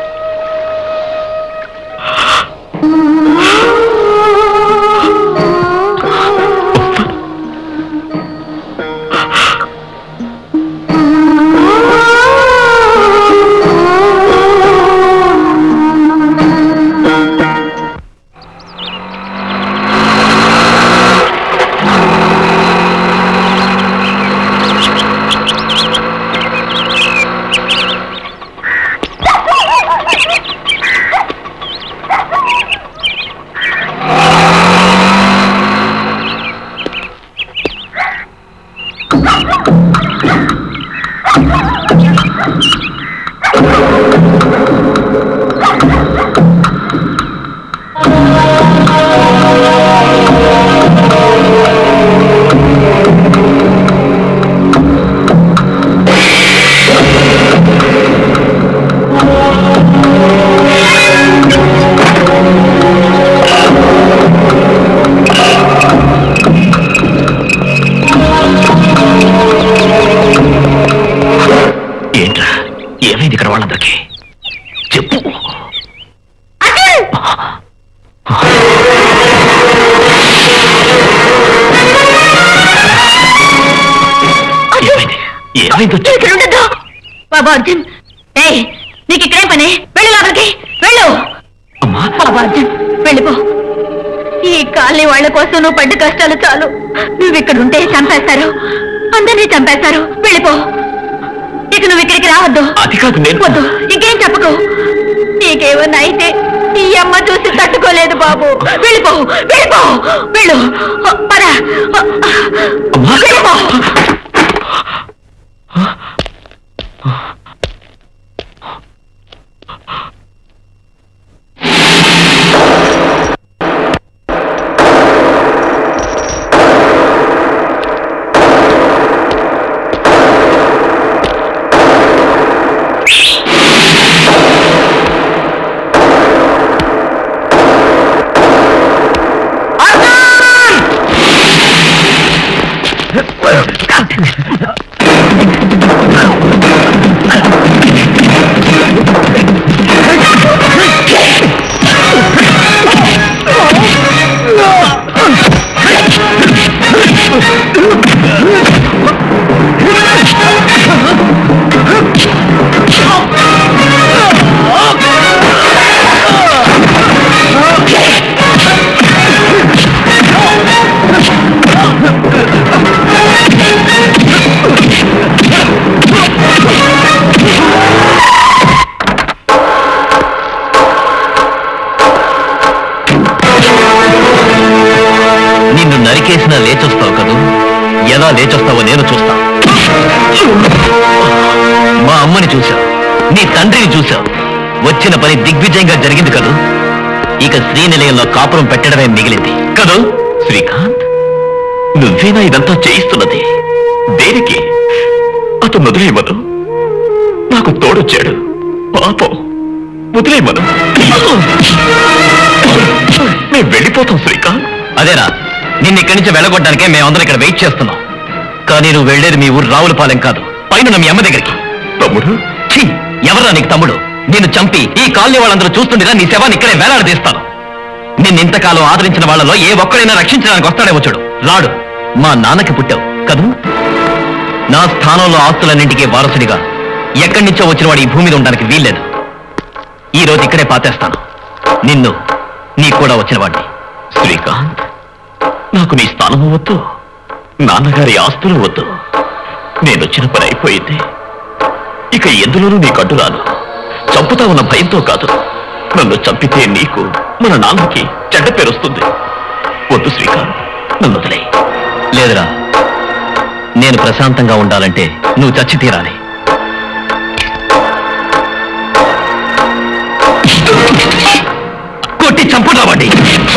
బాబా అర్జున్, ఏయ్ నీకు ఇక్కడేం పని? వెళ్ళు లోపలికి, వెళ్ళు. బాబా అర్జున్ వెళ్ళిపో. ఈ కాలనీ వాళ్ళ కోసం నువ్వు పడ్డ కష్టాలు చాలు. నువ్వు ఇక్కడ ఉంటే చంపేస్తారు, అందరినీ చంపేస్తారు. వెళ్ళిపో. ఇక నువ్వు ఇక్కడికి రావద్దు. అది కాదు, నేను వద్దు, ఇంకేం చెప్పకు. నీకేమన్నా అయితే ఈ అమ్మ చూసి తట్టుకోలేదు బాబు. వెళ్ళిపో, వెళ్ళిపో, వెళ్ళు. పరా, వెళ్ళిపో. నరికేసినా లేచొస్తావు కదూ. ఎలా లేచొస్తావో నేను చూస్తా. మా అమ్మని చూశావు, నీ తండ్రిని చూశావు. వచ్చిన పని దిగ్విజయంగా జరిగింది కదూ. ఇక శ్రీనిలయంలో కాపురం పెట్టడమే మిగిలింది కదూ. శ్రీకాంత్, నువ్వేనా ఇదంతా చేయిస్తున్నది? దేనికి? అతను వదిలేయమను. నాకు తోడొచ్చాడు. పాపం, వదిలేయమను. మేము వెళ్ళిపోతాం శ్రీకాంత్. అదేనా? నిన్ను ఇక్కడి నుంచి వెళ్ళగొట్టడానికే మేమందరం ఇక్కడ వెయిట్ చేస్తున్నాం. కానీ నువ్వు వెళ్ళేది మీ ఊరు రావులపాలెం కాదు, పైన మీ అమ్మ దగ్గరికి. తమ్ముడు? ఛీ, ఎవరా నీకు తమ్ముడు? నిన్ను చంపి ఈ కాలనీ వాళ్ళందరూ చూస్తుండగా నీ శవాన్ని ఇక్కడే వేలాడదీస్తాను. నిన్ను ఇంతకాలం ఆదరించిన వాళ్ళలో ఏ ఒక్కడైనా రక్షించడానికి వస్తాడేమో చూడు. రాడు. మా నాన్నకి పుట్టావు కదూ. నా స్థానంలో ఆస్తులన్నింటికీ వారసుడిగా ఎక్కడి నుంచో వచ్చిన వాడు ఈ భూమి మీద ఉండడానికి వీల్లేదు. ఈ రోజు ఇక్కడే పాతేస్తాను నిన్ను, నీ కూడా వచ్చిన వాడిని. శ్రీకాంత్, నాకు నీ స్థానము వద్దు, నాన్నగారి ఆస్తులు వద్దు. నేనొచ్చిన పని అయిపోయింది. ఇక ఎందులోనూ నీ కట్టు రాను. చంపుతా ఉన్న భయంతో కాదు. నన్ను చంపితే నీకు, మన నాన్నకి చెడ్డ పేరు వస్తుంది. వద్దు శ్రీకాంత్, నన్ను వదిలే. లేదురా, నేను ప్రశాంతంగా ఉండాలంటే నువ్వు చచ్చి తీరాలి. కొట్టి చంపుతావండి.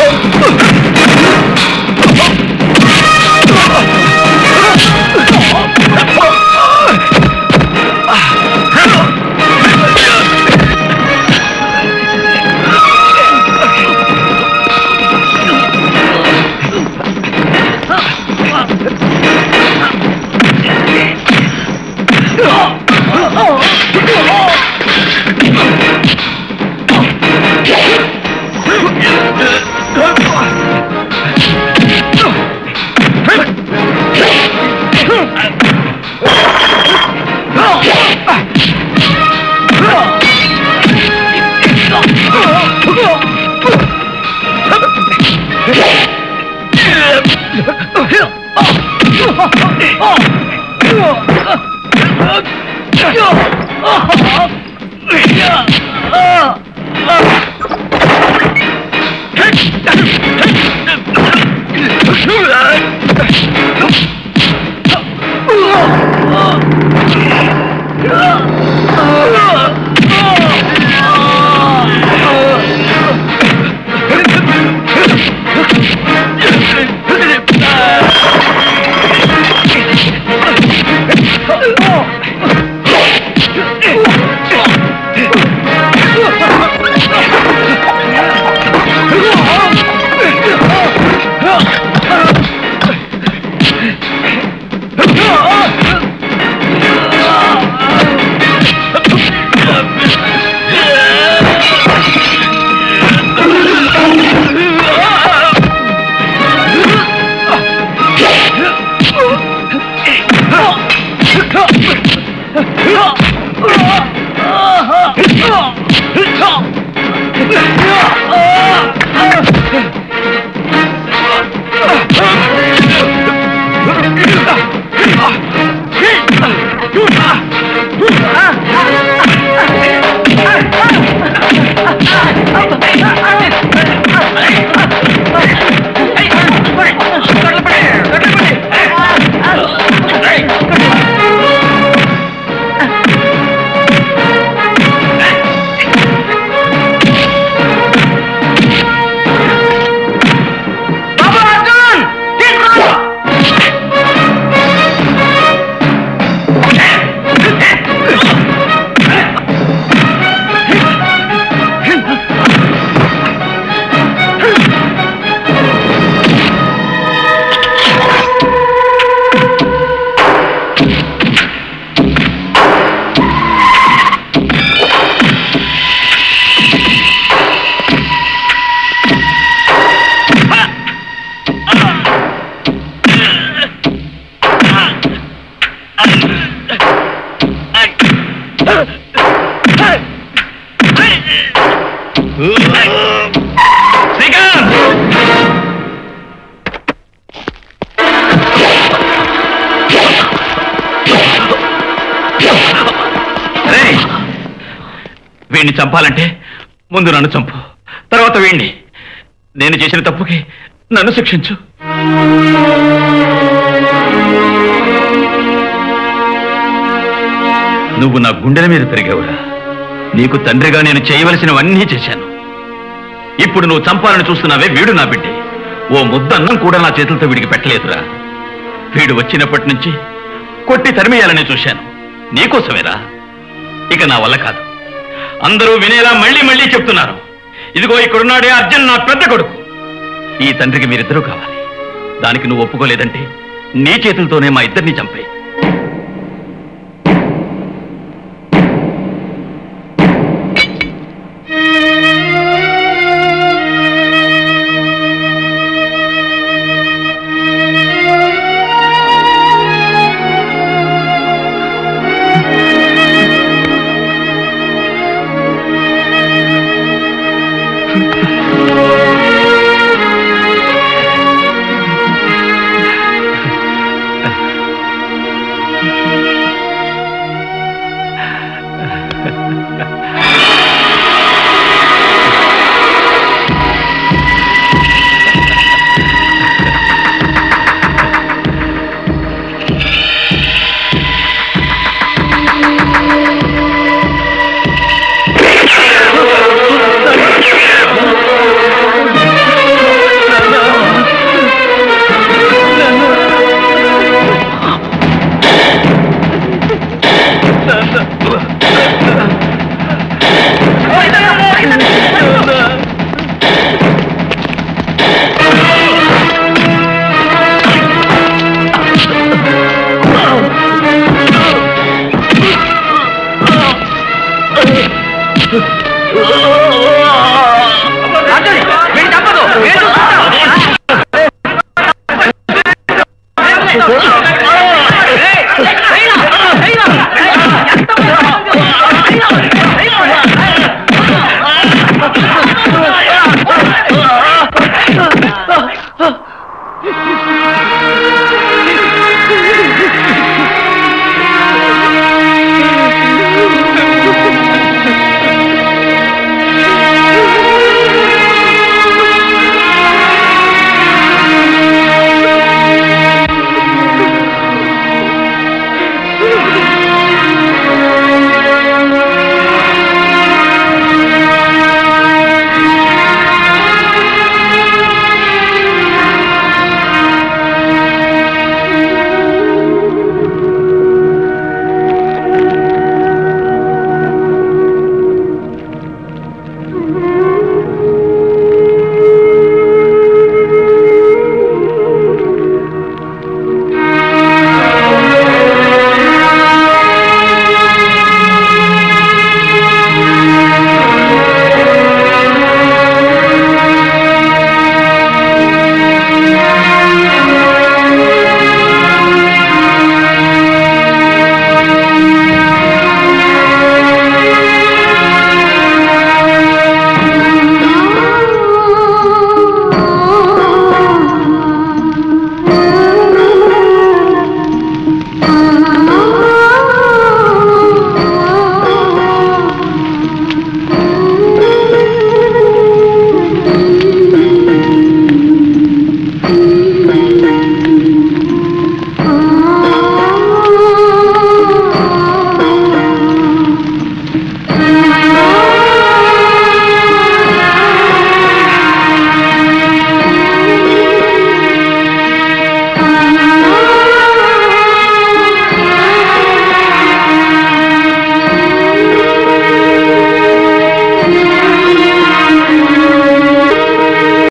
వీణ్ణి చంపాలంటే ముందు నన్ను చంపు, తర్వాత వీణ్ణి. నేను చేసిన తప్పుకి నన్ను శిక్షించు. నువ్వు నా గుండెల మీద పెరిగావురా. నీకు తండ్రిగా నేను చేయవలసినవన్నీ చేశాను. ఇప్పుడు నువ్వు చంపాలని చూస్తున్నావే, వీడు నా బిడ్డే. ఓ ముద్ద అన్నం కూడా నా చేతులతో వీడికి పెట్టలేదురా. వీడు వచ్చినప్పటి నుంచి కొట్టి తరిమేయాలని చూశాను, నీకోసమేరా. ఇక నా వల్ల కాదు. అందరూ వినేలా మళ్ళీ మళ్ళీ చెప్తున్నారు. ఇదిగో ఇక్కడున్నాడే అర్జున్, నా పెద్ద కొడుకు. ఈ తండ్రికి మీరిద్దరూ కావాలి. దానికి నువ్వు ఒప్పుకోలేదంటే నీ చేతులతోనే మా ఇద్దరిని చంపాయి.